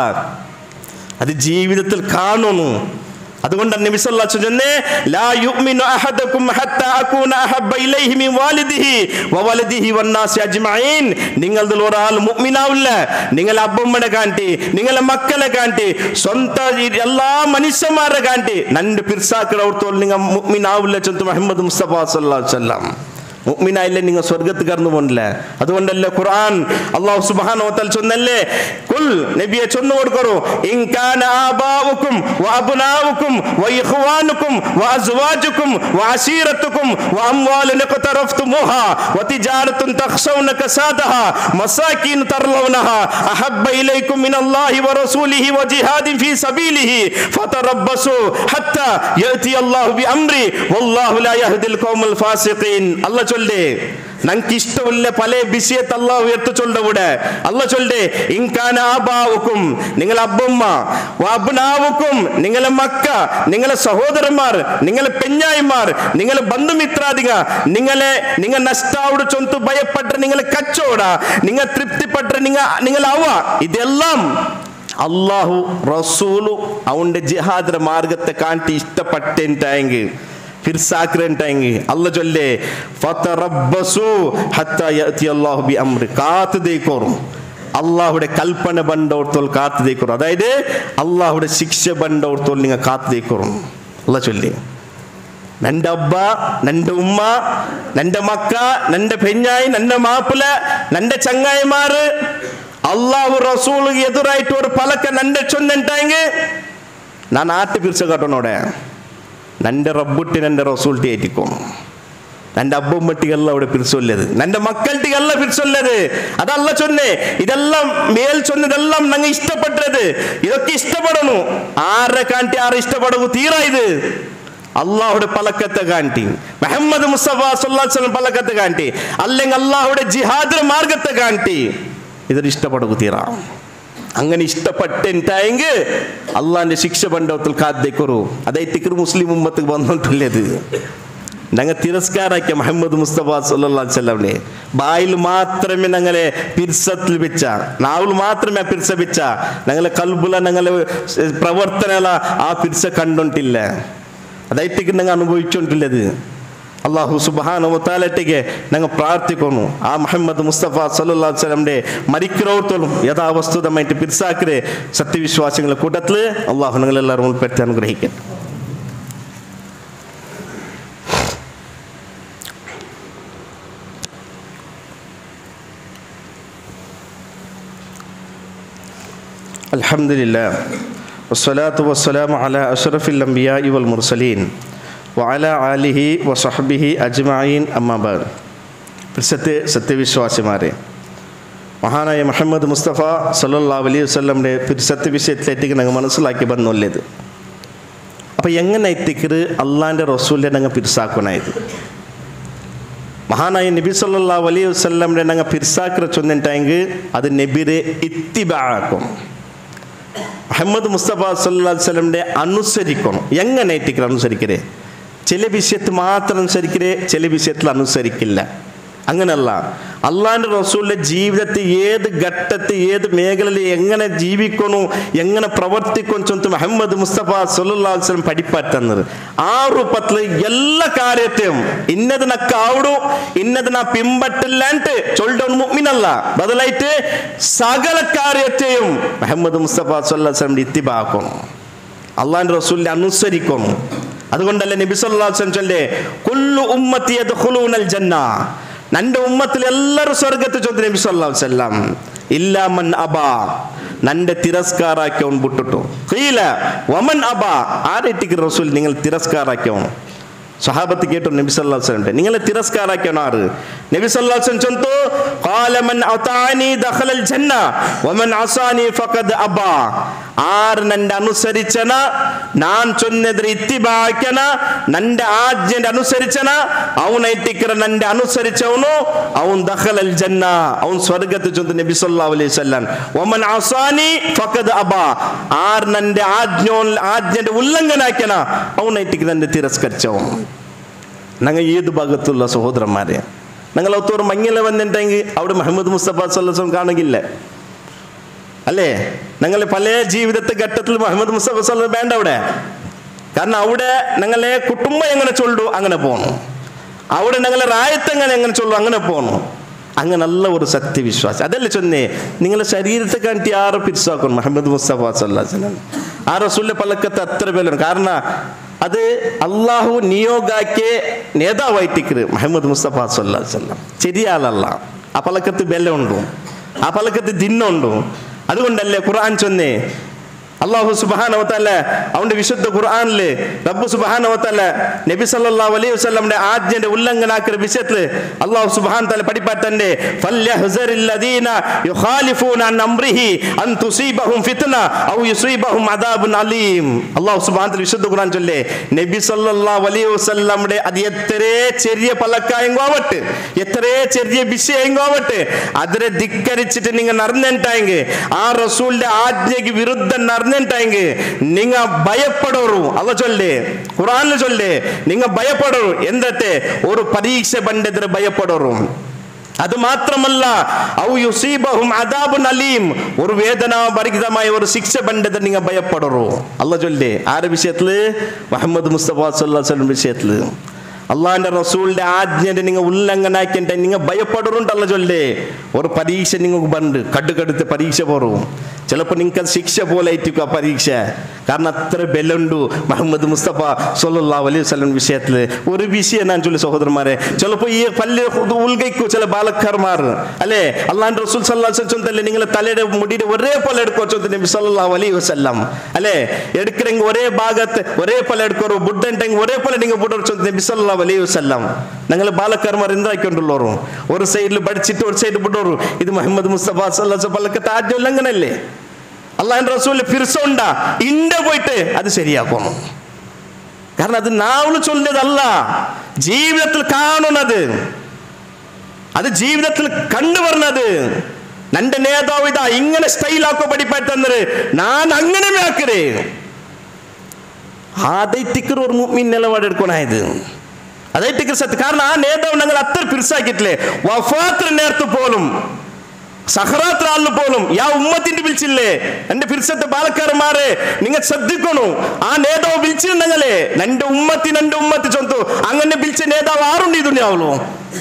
അത് ജീവിതത്തിൽ കാണുന്നു. അതുകൊണ്ടാണ് നബി സല്ലല്ലാഹു അലൈഹി വസല്ലം ലാ യുഅ്മിനു അഹദുകും ഹത്താ അകൂന അഹബ്ബ ഇലൈഹി മിൻ വാലിദിഹി വവലദിഹി വന്നാസി അജ്മഈൻ. നിങ്ങളിൽ ഒരാൾ മുഅ്മിനാവില്ല നിങ്ങളെ അബ്ബമ്മനെ കാണിട്ട് നിങ്ങളെ മക്കളെ കാണിട്ട് സ്വന്തം എല്ലാ മനുഷ്യന്മാരെ കാണിട്ട് നന്റെ പിർസാക്കട ഓർത്തോൾ നിങ്ങൾ മുഅ്മിനാവില്ല ചൊന്തു മുഹമ്മദ് മുസ്തഫ സല്ലല്ലാഹു അലൈഹി വസല്ലം. മുഅ്മിനായില്ലേ നിങ്ങൾ സ്വർഗ്ഗത്തിൽ കടന്നു പോണില്ല. അതുകൊണ്ടല്ലേ ഖുർആൻ അല്ലാഹു സുബ്ഹാനഹു വ തആല ചൊന്നല്ലേ ഖുൽ നബിയെ ചൊന്നു കൊടുക്കൂ ഇൻ കാന ആബാഉകും വഅബ്നാഉകും വഇഖ്വാനുകും വഅസ്വാജുകും വഅശീറത്തുകും വഅംവാലുൻ ഖതറഫ്തുമുഹാ വതിജാറത്തുൻ തഖ്ശൗന കസാദഹാ മസാകിൻ തർലൗനഹാ അഹബ്ബ ഇലൈക്കും മിനല്ലാഹി വറസൂലിഹി വജിഹാദിൻ ഫീ സബീലിഹി ഫതറബ്ബസു ഹത്താ യഅതി അല്ലാഹു ബിഅംരി വല്ലാഹു ലാ യഹ്ദിൽ ഖൗമൽ ഫാസിഖീൻ. അല്ലാഹ് ചൊല്ലേ നമുക്ക് ഇഷ്ടമില്ല പല വിഷയത്തെ അല്ലാഹു എടുത്തു ചൊല്ലവിടെ. അല്ലാഹ് ചൊല്ലേ ഇൻ കാന ആബാഉകും നിങ്ങളെ അബ്ബമ്മ വഅബ്നാഉകും നിങ്ങളെ മക്ക നിങ്ങളെ സഹോദരന്മാർ നിങ്ങളെ പെഞ്ഞായിമാർ നിങ്ങളെ ബന്ധുമിത്രാദിക നിങ്ങൾ നഷ്ടാവുടെ ചൊന്തു ഭയപ്പെട്ട നിങ്ങളെ കച്ചോട നിങ്ങൾ തൃപ്തിപ്പെട്ട നിങ്ങൾ അവ ഇതെല്ലാം അല്ലാഹു റസൂലു അവന്റെ ജിഹാദിന്റെ മാർഗത്തെ കാണിട്ട് ഇഷ്ടപ്പെട്ടെങ്കിൽ ഫിർസാക്രണ്ടായെങ്കിൽ അല്ലാഹ് ചൊല്ലേ ഫതറബ്ബസു ഹത്താ യഅതി അല്ലാഹു ബിഅംരി കാത്തുദേക്കോറും അള്ളാഹുടെ കൽപ്പന ബണ്ടോർത്തോൾ കാത്തുദേക്കോറും. അതായത് അള്ളാഹുടെ ശിക്ഷ ബണ്ടോർത്തോൾ നിങ്ങൾ കാത്തുദേക്കോറും. അല്ലാഹ് ചൊല്ലേ നന്റെ അബ്ബ നന്റെ ഉമ്മ നന്റെ മക്ക നന്റെ പെഞ്ഞായി നന്റെ മാപ്പിള നന്റെ ചങ്ങായിമാര് അള്ളാഹു റസൂൽ എതിരായിട്ട് ഒരു പലക്ക നന്റെ ചൊന്നുണ്ടായെങ്കിൽ ഞാൻ ആട്ട് പിരിച്ച കേട്ടോടെ നന്റെ റബ്ബുട്ടി നന്റെ റസൂൽട്ടി ഏറ്റിക്കും. നന്റെ അബ്ബമ്മട്ടികല്ല അവിടെ പിരിച്ചൊല്ലത് നന്റെ മക്കൾട്ടികല്ല പിരിച്ചൊല്ലത്. അതല്ല ചൊന്നേ ഇതെല്ലാം മേൽ ചൊന്നതെല്ലാം ഞങ്ങൾ ഇഷ്ടപ്പെട്ടത് ഇതൊക്കെ ഇഷ്ടപ്പെടണു. ആരെ കാണിട്ടി ആരെ ഇഷ്ടപ്പെടുന്നു തീരാ ഇത് അള്ളാഹുടെ പലക്കത്തെ കാണിട്ടി മുഹമ്മദ് മുസ്തഫ സല്ലല്ലാഹു അലൈഹി വസല്ലം പലക്കത്തെ കാണിട്ടി അല്ലെങ്കിൽ അള്ളാഹുടെ ജിഹാദിന്റെ മാർഗത്തെ കാണിട്ടി ഇതൊരു ഇഷ്ടപ്പെടുന്നു തീരാ. അങ്ങനെ ഇഷ്ടപ്പെട്ടെങ്കിൽ അള്ളാന്റെ ശിക്ഷ ബണ്ടത്തിൽ കാത്തേക്കൊരു അതായിട്ട് മുസ്ലിം ഉമ്മത്ത് വന്നിട്ടുള്ളത്. ഞങ്ങൾ തിരസ്കാരാക്കിയ മുഹമ്മദ് മുസ്തഫ സല്ലല്ലാഹു അലൈഹി വസല്ലമനെ ബായിൽ മാത്രമേ ഞങ്ങളെ പിർസത്തിൽ വെച്ച നാവിൽ മാത്രമേ പിർസ വെച്ച ഞങ്ങളെ കൽബുല ഞങ്ങളെ പ്രവർത്തന ആ പിർസ കണ്ടോണ്ടില്ല. അതായിട്ട് ഞങ്ങൾ അനുഭവിച്ചോണ്ടില്ലത്. അല്ലാഹു സുബ്ഹാനഹു വ തആലയ്ക്ക് ഞങ്ങൾ പ്രാർത്ഥിക്കുന്നു ആ മുഹമ്മദ് മുസ്തഫ സല്ലല്ലാഹു അലൈഹി വസല്ലമയുടെ മരിക്കുന്നോർത്തോളം യഥാവസ്തുതമായിട്ട് പിർസാക്കരെ സത്യവിശ്വാസികളുടെ കൂട്ടത്തിൽ അല്ലാഹു ഞങ്ങളെല്ലാവരും ഉൾപ്പെടുത്തി അനുഗ്രഹിക്കട്ടെ. അൽഹംദുലില്ലാഹ് വസ്സലാത്തു വസ്സലാമു അലാ അഷ്റഫിൽ അംബിയാഇ വൽ മുർസലീൻ വഅല ആലിഹി വസഹ്ബിഹി അജ്മഈൻ അമ്മാ ബഅദ്. സത്യവിശ്വാസിമാരെ, മഹാനായ മുഹമ്മദ് മുസ്തഫ സല്ലല്ലാഹു അലൈഹി വസല്ലമയുടെ സത്യവിഷയത്തിലേക്ക് ഞങ്ങൾ മനസ്സിലാക്കി വന്നുള്ളത്. അപ്പോൾ എങ്ങനെ എത്തിക്കറ് അള്ളാൻ്റെ റസൂലിനെ ഞങ്ങൾ പിർസാക്കണായത് മഹാനായ നബി സല്ലല്ലാഹു അലൈഹി വസല്ലമയുടെ ഞങ്ങൾ പിർസാക്കറ ചൊന്നിട്ടെങ്കിൽ അത് നബിരെ ഇത്തിബാക്കും മുഹമ്മദ് മുസ്തഫ സല്ലല്ലാഹു അലൈഹി വസല്ലമയുടെ അനുസരിക്കണം. എങ്ങനെ എത്തിക്കറ് അനുസരിക്കരേ ചില വിഷയത്തിൽ മാത്രം അനുസരിക്കരേ ചില വിഷയത്തിൽ അനുസരിക്കില്ല. അങ്ങനെയല്ല. അള്ളാൻ്റെ റസൂലിൻ്റെ ജീവിതത്തിൽ ഏത് ഘട്ടത്തിൽ ഏത് മേഖലയിൽ എങ്ങനെ ജീവിക്കണു എങ്ങനെ പ്രവർത്തിക്കണം ചൊന്ത് മുഹമ്മദ് മുസ്തഫ സല്ലല്ലാഹു അലൈഹി വസല്ലം പഠിപ്പറ്റുന്നത് ആ രൂപത്തിൽ എല്ലാ കാര്യത്തെയും ഇന്നത് നക്കാവടു ഇന്നത് നാ പിമ്പറ്റില്ലാണ്ട് ചൊല്ലൊരു മുഅ്മിനല്ല. ബദലായിട്ട് സകല കാര്യത്തെയും മുഹമ്മദ് മുസ്തഫ സല്ലല്ലാഹു അലൈഹി വസല്ലം ഇത്തിബാക്കണം, അള്ളാൻ്റെ റസൂലിനെ അനുസരിക്കണം. അതുകൊണ്ടല്ലേ നബി സല്ലല്ലാഹു അലൈഹി വസല്ലം ചൊല്ലേ കുല്ലു ഉമ്മത്തി യദ്ഖുലൂനൽ ജന്ന നന്റെ ഉമ്മത്തിൽ എല്ലാവരും സ്വർഗത്തിൽ ചൊല്ലി നബി സല്ലല്ലാഹു അലൈഹി വസല്ലം ഇല്ലാ മൻ അബാ നന്റെ തിരസ്കാരാക്കിയവൻ വിട്ടിട്ടു. ഖീല വമൻ അബാ ആരെറ്റിക്ക് റസൂൽ നിങ്ങൾ തിരസ്കാരാക്കിയവൻ സഹാബത്ത് കേട്ടു നബി സല്ലല്ലാഹു അലൈഹി വസല്ലം നിങ്ങളെ തിരസ്കാരാക്കിയാണ് ആറ്? നബി സല്ലല്ലാഹു അലൈഹി വസല്ലം ചൊല്ലുന്നു ഖാല മൻ അതാനി ദഖലൽ ജന്ന വമൻ അസാനി ഫഖദ് അബാ. ആര് നന്റെ അനുസരിച്ചന, നാൻ ചൊന്നതിന് ഇത്തിബാക്കന, നന്റെ ആജ്ഞന്റെ അനുസരിച്ചന, അവനൈറ്റിക്കര നന്റെ അനുസരിച്ചവನು അവൻ ദഖലൽ ജന്ന, അവൻ സ്വർഗ്ഗത്തിൽ ചൊന്നു നബി സല്ലല്ലാഹു അലൈഹി വസല്ലം. വമൻ അസാനി ഫഖദ് അബാ. ആര് നന്റെ ആജ്ഞന്റെ ഉല്ലംഘനാക്കന അവനൈറ്റിക്ക് നന്റെ തിരസ്കരിച്ചവൻ. ഞങ്ങൾ ഏത് ഭാഗത്തുള്ള സഹോദരന്മാരെ, ഞങ്ങൾ ഒത്തോറും മങ്ങിലെ വന്നിട്ടെങ്കിൽ അവിടെ മുഹമ്മദ് മുസ്തഫ സല്ലല്ലാഹു അലൈഹി വസല്ലം കാണുകില്ല അല്ലേ? ഞങ്ങൾ പല ജീവിതത്തെ ഘട്ടത്തിൽ മുഹമ്മദ് മുസ്തഫ സല്ലല്ലാഹു അലൈഹി വസല്ലം വേണ്ട അവിടെ. കാരണം അവിടെ ഞങ്ങളെ കുടുംബം എങ്ങനെ ചൊല്ലു അങ്ങനെ പോകണം, അവിടെ ഞങ്ങളെ റായത്ത് എങ്ങനെ ചൊല്ലു അങ്ങനെ പോകണം. അങ്ങനല്ല ഒരു സത്യവിശ്വാസം. അതല്ലേ ചൊന്നേ, നിങ്ങളെ ശരീരത്തെ കാണിട്ട് ആറ് പിരിസാക്കണം മുഹമ്മദ് മുസ്തഫ സല്ലല്ലാഹു അലൈഹി വസല്ലം. ആ റസൂലിന്റെ പലക്കത്ത് അത്ര പേരാണ്. കാരണം അത് അള്ളാഹു നിയോഗാക്കിയ നേതാവായിട്ടിക്കര് മുഹമ്മദ് മുസ്തഫ സല്ലല്ലാഹു അലൈഹി വസല്ലം. ചെറിയ ആളല്ല. ആ പലക്കത്ത് ബലമുണ്ടു, ആ പലക്കത്ത് ദിന്നുണ്ടു. അതുകൊണ്ടല്ലേ ഖുർആൻ ചൊന്നേ, അല്ലാഹു സുബ്ഹാനഹു വ തആല അവന്റെ വിശുദ്ധ ഖുർആനിൽ റബ്ബ് സുബ്ഹാനഹു വ തആല നബി സല്ലല്ലാഹു അലൈഹി വസല്ലമയുടെ ആജ്ഞയുടെ ഉല്ലംഘനാക്കുന്ന വിഷയത്തിൽ അല്ലാഹു സുബ്ഹാനഹു വ തആല പഠിപ്പാറ്റന്റെ ഫൽയഹ്സറില്ലദീന യുഖാലിഫൂന അൻ അംരിഹി അൻ തുസീബഹും ഫിത്ന ഔ യുസീബഹും അദാബുൻ അലീം. അല്ലാഹു സുബ്ഹാനഹു വ തആല വിശുദ്ധ ഖുർആൻ ചൊല്ലേ, നബി സല്ലല്ലാഹു അലൈഹി വസല്ലമയുടെ അത് എത്രേ ചെറിയ പലക്കായെങ്കോവട്ടെ, എത്രേ ചെറിയ വിഷയങ്കോവട്ടെ, അതിനെ ധിക്കരിച്ചിട്ട് നിങ്ങൾ നടന്നിട്ടായെങ്കിൽ, ആ റസൂലിന്റെ ആജ്ഞയ്ക്ക് വിരുദ്ധം നടന്നിട്ടായെങ്കിൽ നിങ്ങ ഭയപ്പെടോറു. അല്ല ചൊല്ലേ, ഖുർആനിൽ ചൊല്ലേ, നിങ്ങ ഭയപ്പെടോറു. എന്തത്തെ ഒരു പരീക്ഷ പണ്ഡിതരെ ഭയപ്പെടോറു. അത് മാത്രമല്ല ഔ യുസീബഹും അദാബുൻ അലീം, ഒരു വേദനാഭരിതമായ ഒരു ശിക്ഷ പണ്ഡിതർ നിങ്ങൾ ഭയപ്പെടോറു. അല്ല ചൊല്ലേ ആരുടെ വിഷയത്തില്? മുഹമ്മദ് മുസ്തഫ സല്ലല്ലാഹു അലൈഹി വസല്ലം വിഷയത്തില്. അള്ളാഹിന്റെ റസൂലിന്റെ ആജ്ഞന്റെ നിങ്ങൾ ഉല്ലംഘനാക്കിയിട്ട് നിങ്ങൾ ഭയപ്പെടുന്നുണ്ടല്ല ചൊല്ലേ. ഒരു പരീക്ഷ നിങ്ങൾക്ക് ബണ്ട് കടുകടുത്ത് പരീക്ഷ പോറും. ചിലപ്പോൾ നിങ്ങൾക്ക് ശിക്ഷ പോലെ ആയിരിക്കും ആ പരീക്ഷ. കാരണം അത്ര ബലുണ്ടു മുഹമ്മദ് മുസ്തഫ സല്ലല്ലാഹു അലൈഹി വസല്ലം വിഷയത്തിൽ. ഒരു വിഷയം ഞാൻ ചൊല്ലി സഹോദരന്മാരെ, ചിലപ്പോൾ ഈ പല്ല് ഉൾഗൈക്കു ചില ബാലക്കാർമാർ അല്ലേ, അള്ളാഹിന്റെ റസൂൽ സല്ലല്ലാഹു അലൈഹി വസല്ലം ചൊല്ലേ നിങ്ങളെ തലയുടെ മുടിയുടെ ഒരേ പോലെ എടുക്കോ ചൊല്ലുന്ന നബി സല്ലല്ലാഹു അലൈഹി വസല്ലം അല്ലേ. എടുക്കണമെങ്കിൽ ഒരേ ഭാഗത്ത് ഒരേ പോലെ എടുക്കോ, ബുദ്ധണ്ടെങ്കിൽ ഒരേ പോലെ നിങ്ങൾ ബുദ്ധ ചൊല്ലുന്ന നബി സല്ലല്ലാഹു അലൈഹി വസല്ലം. ഞങ്ങൾ ബാലക്കാർമാർ എന്താക്കിക്കൊണ്ടുള്ളോറും ഒരു സൈഡിൽ പഠിച്ചിട്ട് ഒരു സൈഡ് വിട്ടോറും. ഇത് മുഹമ്മദ് മുസ്തഫ സല്ലല്ലാഹു അലൈഹി വസല്ലം ആജ്ഞ ഉല്ലംഘനല്ലേ? അള്ളാഹിന്റെ റസൂലിന് ഫിർസുണ്ടാ ഇണ്ട പോയിട്ട് അത് ശരിയാക്കണം. കാരണം അത് നാവില് ചൊല്ലിയതല്ല, ജീവിതത്തിൽ കാണുന്നത്, അത് ജീവിതത്തിൽ കണ്ടുവരുന്നത്. നന്റെ നേതാവ് ഇതാ ഇങ്ങനെ സ്റ്റൈലാക്കോ പഠിപ്പാറ്റന്നത്, ഞാൻ അങ്ങനെ ആക്കരേ അതൈത്തിക്കർ ഒരു മുഅ്മിൻ നിലപാടെടുക്കണായത്. അതൈത്തിക്കർ സത്യം. കാരണം ആ നേതാവ് ഞങ്ങൾ അത്ര പിർസാക്കിട്ടില്ലേ, വഫാത്തിന് നേരത്ത് പോലും സഹറാത്രാളിന് പോലും യാ ഉമ്മത്തിന്റെ വിളിച്ചില്ലേ, എന്റെ ഫിർസത്തെ ബാലക്കാരന്മാരെ നിങ്ങൾ ശ്രദ്ധിക്കണു. ആ നേതാവ് വിളിച്ചിട്ടുണ്ടെങ്കിലേ എന്റെ ഉമ്മത്തി ചൊന്തു അങ്ങനെ വിളിച്ച നേതാവ് ആറുണ്ട് ഈ ദുനിയാവുള്ളൂ.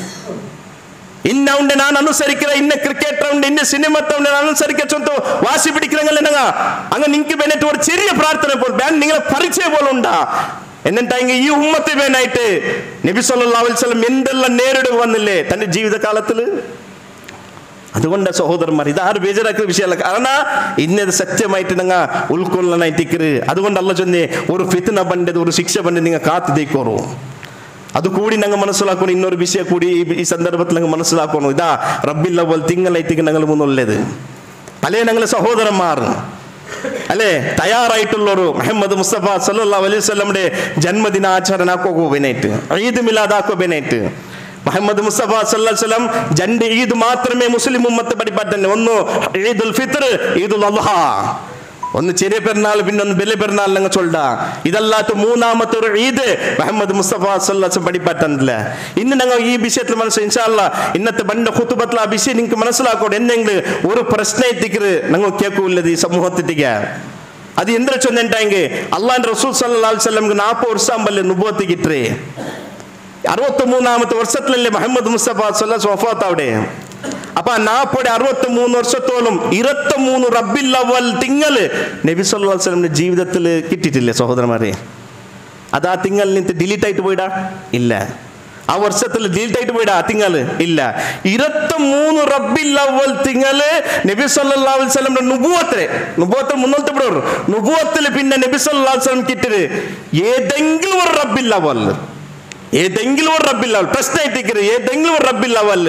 ഇന്ന ഉണ്ട് ഞാൻ അനുസരിക്കുന്ന, ഇന്ന ക്രിക്കറ്റർ ഉണ്ട്, ഇന്ന സിനിമത്തെ ഉണ്ട് ഞാൻ അനുസരിക്ക ചൊന്തു വാശി പിടിக்கிறങ്ങ അങ്ങനെ നിങ്ങൾക്ക് വേണ്ടിട്ട് ഒരു ചെറിയ പ്രാർത്ഥന പോലും നിങ്ങളെ പരിചയം പോലും ഉണ്ടാ. എന്നിട്ടെങ്കിൽ ഈ ഉമ്മത്ത് വേനായിട്ട് നബി സല്ലല്ലാഹു അലൈഹി വസല്ലം എന്തെല്ലാം നേരിടുക വന്നില്ലേ തന്റെ ജീവിതകാലത്തില്. അതുകൊണ്ട് സഹോദരന്മാർ ഇതാറ് ബേജാറാക്കുന്ന വിഷയമല്ല. കാരണം ഇന്നത് സത്യമായിട്ട് നിങ്ങൾ ഉൾക്കൊള്ളനായിട്ടിക്കര്. അതുകൊണ്ട് അല്ല ചൊന്നേ ഒരു ഫിത്ന പണ്ടത് ഒരു ശിക്ഷ പണ്ട് നിങ്ങൾ കാത്തു തേക്കോറു. അത് കൂടി ഞങ്ങൾ മനസ്സിലാക്കണം. ഇന്നൊരു വിഷയം കൂടി ഈ സന്ദർഭത്തിൽ ഞങ്ങൾ മനസ്സിലാക്കണം. ഇതാ റബ്ബിൽ അവ്വൽ തിങ്കളായിട്ടേക്ക് ഞങ്ങൾ മുന്നുള്ളത് അല്ലേ ഞങ്ങളെ സഹോദരന്മാർ അല്ലേ തയ്യാറായിട്ടുള്ളൊരു മുഹമ്മദ് മുസ്തഫ സല്ലല്ലാഹു അലൈഹി വസല്ലമയുടെ ജന്മദിനാചരണ ആക്കോബേനായിട്ട്, ഈദ് മിലാദ് ആക്കോബേനായിട്ട്. മുഹമ്മദ് മുസ്തഫ സല്ലല്ലാഹു അലൈഹി വസല്ലം രണ്ട് ഈദ് മാത്രമേ മുസ്ലിം ഉമ്മത്ത് പഠിപ്പാറ്റന്നെ. ഒന്ന് ഈദുൽ ഫിത്ർ, ഈദുൽ അദ്ഹ. ഒന്ന് ചെറിയ പെരുന്നാൾ, പിന്നെ ഒന്ന് വലിയ പെരുന്നാൾ ഞങ്ങൾ ചൊല്ലാ. ഇതല്ലാത്ത മൂന്നാമത്തെ ഒരു ഈദ് മുഹമ്മദ് മുസ്തഫ സല്ലല്ലാഹു അലൈഹി വസല്ലം പഠിപ്പാറ്റന്നില്ല. ഇന്ന് ഞങ്ങൾ ഈ വിഷയത്തിൽ മനസ്സിൽ ഇൻഷാ അല്ലാഹ് ഇന്നത്തെ ബണ്ട ഖുതുബത്തിൽ ആ വിഷയം നിങ്ങൾക്ക് മനസ്സിലാക്കണം. എന്തെങ്കിലും ഒരു പ്രശ്നം എത്തിക്കര് ഞങ്ങൾ കേൾക്കൂല്ലത് ഈ സമൂഹത്തിലേക്ക്. അത് എന്തിനാ ചൊന്നിട്ടെങ്കിൽ അള്ളാഹിന്റെ റസൂൽ സല്ലല്ലാഹു അലൈഹി വസല്ലം 40 വർഷം നുബുവത്ത് കിട്ടേ. 63ാമത്തെ വർഷത്തിലല്ലേ മുഹമ്മദ് മുസ്തഫ സല്ലല്ലാഹു അലൈഹി വസല്ലം വഫാത്ത് അവിടെ. അപ്പൊ 63 വർഷത്തോളം 23 റബ്ബിൽ അവ്വൽ തിങ്കള് നബി സല്ലല്ലാഹു അലൈഹി വസല്ലമിന്റെ ജീവിതത്തിൽ കിട്ടിയിട്ടില്ലേ സഹോദരന്മാരെ? അത് ആ തിങ്കളിൽ നിന്ന് ഡിലീറ്റ് ആയിട്ട് പോയിടാ ഇല്ല. ആ വർഷത്തിൽ ഡിലീറ്റ് ആയിട്ട് പോയിടാ തിങ്കള് ഇല്ല. 23 റബ്ബിൽ അവ്വൽ തിങ്കള് നബി സല്ലല്ലാഹു അലൈഹി വസല്ലമിന്റെ നുബുവത്ത് മുന്നോട്ട് വിടും. നുബുവത്തിൽ പിന്നെ നബി സല്ലല്ലാഹു അലൈഹി വസല്ലം കിട്ടിയത് ഏതെങ്കിലും ഒരു റബ്ബിൽ അവ്വൽ ഏതെങ്കിലും ഒരു റബ്ബിൽ അവൽ പ്രശ്നമായിട്ടിക്കറ് ഏതെങ്കിലും ഒരു റബ്ബിൽ അവൽ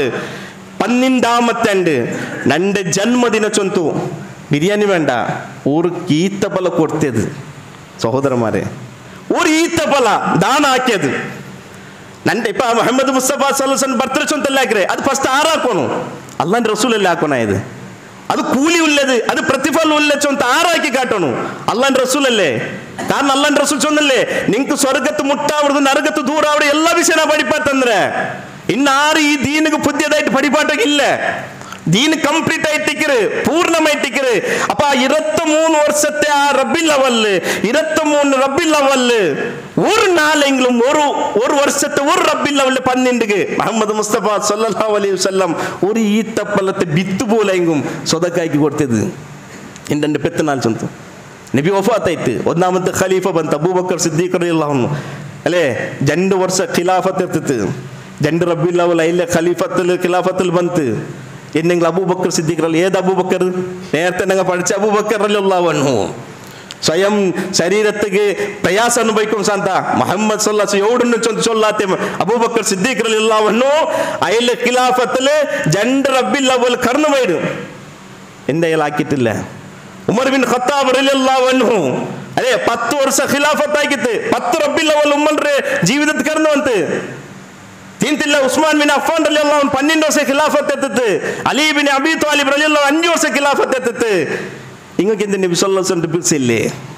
12 ನನ್ನ ಜನ್ಮದಿನ ಚೊಂತು ಬಿರಿಯಾನಿ ಬೇಡ ಊರು ಈತಫಲ ಕೊಡ್ತೇದು ಸಹೋದರಮಾರೆ ಊರು ಈತಫಲ ದಾನ ಹಾಕ್ಯದು ನನ್ನ ಇಪ್ಪ ಮೊಹಮ್ಮದ್ ಮುಸ್ತಫಾ ಸಲ್ಲಲ್ಲಾಹು ಬರ್ತಾರೆ ಚೊಂತಲ್ಲ ಹಾಕ್ರೆ ಅದು ಫಸ್ಟ್ ಆರಾಕೋನು ಅಲ್ಲಾಹ್ ರಸೂಲಲ್ಲಿ ಹಾಕೋಣ ಇದು ಅದು ಕೂಲಿ ಉಳ್ಳದು ಅದು ಪ್ರತಿಫಲ ಉಳ್ಳ ಚೊಂತ ಆರಾಕಿ ಕಾಟೋನು ಅಲ್ಲಾಹ್ ರಸೂಲಲ್ಲೇ കാരണം അല്ലാഹ് റസൂൽ ചൊന്നല്ലേ നിങ്ങൾക്ക് സ്വർഗ്ഗത്ത് മുട്ടാവരുത് നരകത്ത് ദൂരാവരുത് എല്ലാ വിഷയന പഠിപ്പാത്തಂದ್ರೆ ഇന്നാരും ഈ ദീനിക്ക് പുതിയതായിട്ട് പഠിപ്പാട്ടൊക്കില്ല ദീൻ കംപ്ലീറ്റ് ആയിട്ടിക്കറ് പൂർണ്ണമായിട്ടിക്കറ് അപ്പൊ 23 വർഷത്തെ ആ റബ്ബിൽ അവല് 23 റബ്ബിൽ അവല് ഒരു നാളെങ്കിലും ഒരു വർഷത്തെ ഒരു റബ്ബിൽ അവല് 12 മുഹമ്മദ് മുസ്തഫ സല്ലല്ലാഹു അലൈഹി വസല്ലം ഒരു ഈത്തപ്പലത്തെ ബിത്ത് പോലെയെങ്കിലും സ്വതക്കാക്കി കൊടുത്തത് എൻ്റെ പെത്തനാൾ ചൊന്തു നബി വഫാത്തായിട്ട് ഒന്നാമത്തെ ഖലീഫ ಬಂತ അബൂബക്കർ സിദ്ദീഖ് റളിയല്ലാഹു അൻഹു അല്ലേ 2 വർഷ ഖിലാഫത്ത് എടുത്തിട്ട് 2 റബീഉൽ അവൽ അതിലെ ഖിലാഫത്തിൽ ಬಂತು എന്നെങ്കിൽ അബൂബക്കർ സിദ്ദീഖ് ഏത് അബൂബക്കർ നേരത്തെ ഞങ്ങൾ പഠിച്ച അബൂബക്കർ റളിയല്ലാഹു അൻഹു സ്വയം ശരീരത്തിക്ക് പ്രയാസം അനുഭവിക്കും സാന്ത മുഹമ്മദ് സല്ലല്ലാഹു അലൈഹി വസല്ലം ചൊല്ലാത്തെ അബൂബക്കർ സിദ്ദീഖ് റളിയല്ലാഹു അൻഹു അതിലെ ഖിലാഫത്തിൽ 2 റബീഉൽ അവൽ കർണുവൈഡ് എൻ്റെ ആക്കിയിട്ടില്ല ഉമർ ബിൻ ഖത്താബ് റളിയല്ലാഹു അൻഹു അല്ലേ 10 വർഷ ഖിലാഫത്ത് ആക്കിയിട്ട് 10 റബീഉൽ അവൽ ഉമറിന്റെ ജീവിതത്തിൽ കടന്നുവന്ന് തീന്തില്ല ഉസ്മാൻ ബിൻ അഫ്ഫാൻ റളിയല്ലാഹു അൻഹു 12 വർഷ ഖിലാഫത്ത് എടുത്തിട്ട് അലി ബിൻ അബി ത്വാലിബ് റളിയല്ലാഹു 5 വർഷ ഖിലാഫത്ത് എടുത്തിട്ട് ഇങ്ങക്ക് എന്ത് നബി സല്ലല്ലാഹു അലൈഹി വസല്ലം പിർസില്ലേ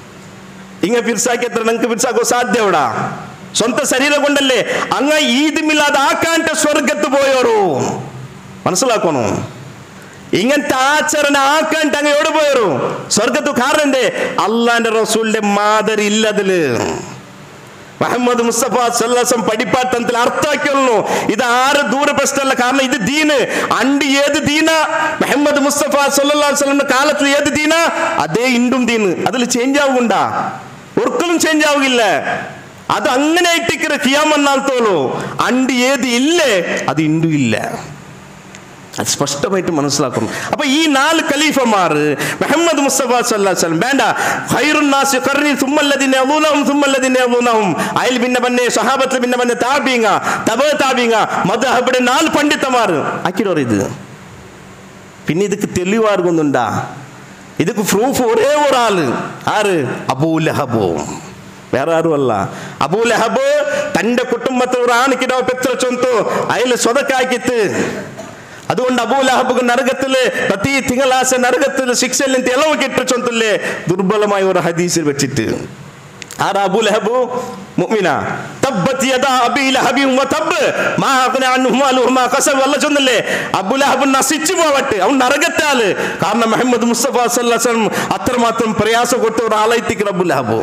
ഇങ്ങ പിർസാക്കി എത്ര നിങ്ങൾക്ക് പിർസാക്കോ സാധ്യവിടാ സ്വന്തം ശരീരം കൊണ്ടല്ലേ അങ്ങ ഈദ് മിലാദ് ആക്കാണ്ട് സ്വർഗ്ഗത്ത് പോയോറു മനസ്സിലാക്കണോ ഇങ്ങനത്തെ ആചരണ ആക്കാണ്ട് അങ്ങ് എവിടെ പോയറു സ്വർഗത്തു കാരണം എന്തേ അള്ളാന്റെ റസൂലിന്റെ മാതരി ഇല്ലതില് മുഹമ്മദ് മുസ്തഫ സല്ലല്ലാഹു അലൈഹി വസല്ലം പഠിപ്പാട്ടത്തിൽ അർത്ഥാക്കിയുള്ളൂ ഇത് ആറ് ദൂര പ്രശ്നമല്ല കാരണം ഇത് ദീന് അണ്ട് ഏത് ദീന മുഹമ്മദ് മുസ്തഫ സല്ലല്ലാഹു അലൈഹി വസല്ലം കാലത്തിൽ ഏത് ദീന അതേ ഇണ്ടും ദീന് അതിൽ ചേഞ്ച് ആവുകണ്ടാ ഒരിക്കലും ചേഞ്ച് ആവുകയില്ല അത് അങ്ങനെ ആയിട്ടിക്കറ് ഖിയാമത്ത് നാളത്തോളൂ അണ്ട് ഏത് ഇല്ലേ അത് ഇണ്ടും ഇല്ല അത് സ്പഷ്ടമായിട്ട് മനസ്സിലാക്കണം അപ്പൊ ഈ 4 ഖലീഫമാർ മുഹമ്മദ് മുസ്തഫ സല്ലല്ലാഹു അലൈഹി വസല്ലം വേണ്ട ഖൈറുൻ നാസി ഖർനി സുമ്മല്ലദീന യളൂനഹും സുമ്മല്ലദീന യളൂനഹും അയൽ പിന്നെ ബന്നെ സഹാബത്ത് പിന്നെ ബന്നെ താബീങ്ങ തബഅ താബീങ്ങ മദ്ഹബിന്റെ 4 പണ്ഡിതന്മാർ ആക്കിരോർ ഇത് പിന്നെ ഇതൊക്കെ തെളിവാർക്കൊന്നുണ്ടാ ഇതൊക്കെ പ്രൂഫ് ഒരേ ഒരാള് ആര് അബൂ ലഹബ് വേറെ ആരുമല്ല അബൂ ലഹബ് തന്റെ കുടുംബത്തിൽ ഒരു ആണിക്കിടാവ് പെത്ര ചൊന്തു അയൽ സ്വതക്കാക്കിത്ത് അതുകൊണ്ട് അബൂ ലഹബ് നരകത്തില് പ്രതി തിങ്കളാഴ്ച നരകത്തിൽ ശിക്ഷയിൽ നിന്ന് ഇളവ് കിട്ട ചൊന്തല്ലേ ദുർബലമായ ഒരു ഹദീസിൽ വെച്ചിട്ട് ആരാ അബൂ ലഹബ് മുഅ്മിന തബ്ബത് യദാ അബീ ലഹബി വതബ് മാ അഗ്ന അൻഹു മാലുഹു മാ കസബ വല്ല ചൊന്നല്ലേ അബൂ ലഹബ് നശിച്ചു പോവട്ടെ അവൻ നരകത്താല് കാരണം മുഹമ്മദ് മുസ്തഫ സല്ലല്ലാഹു അലൈഹി വസല്ലം അത്രമാത്രം പ്രയാസം കൊടുത്ത ഒരാളായിട്ടിക്ക് അബൂ ലഹബ്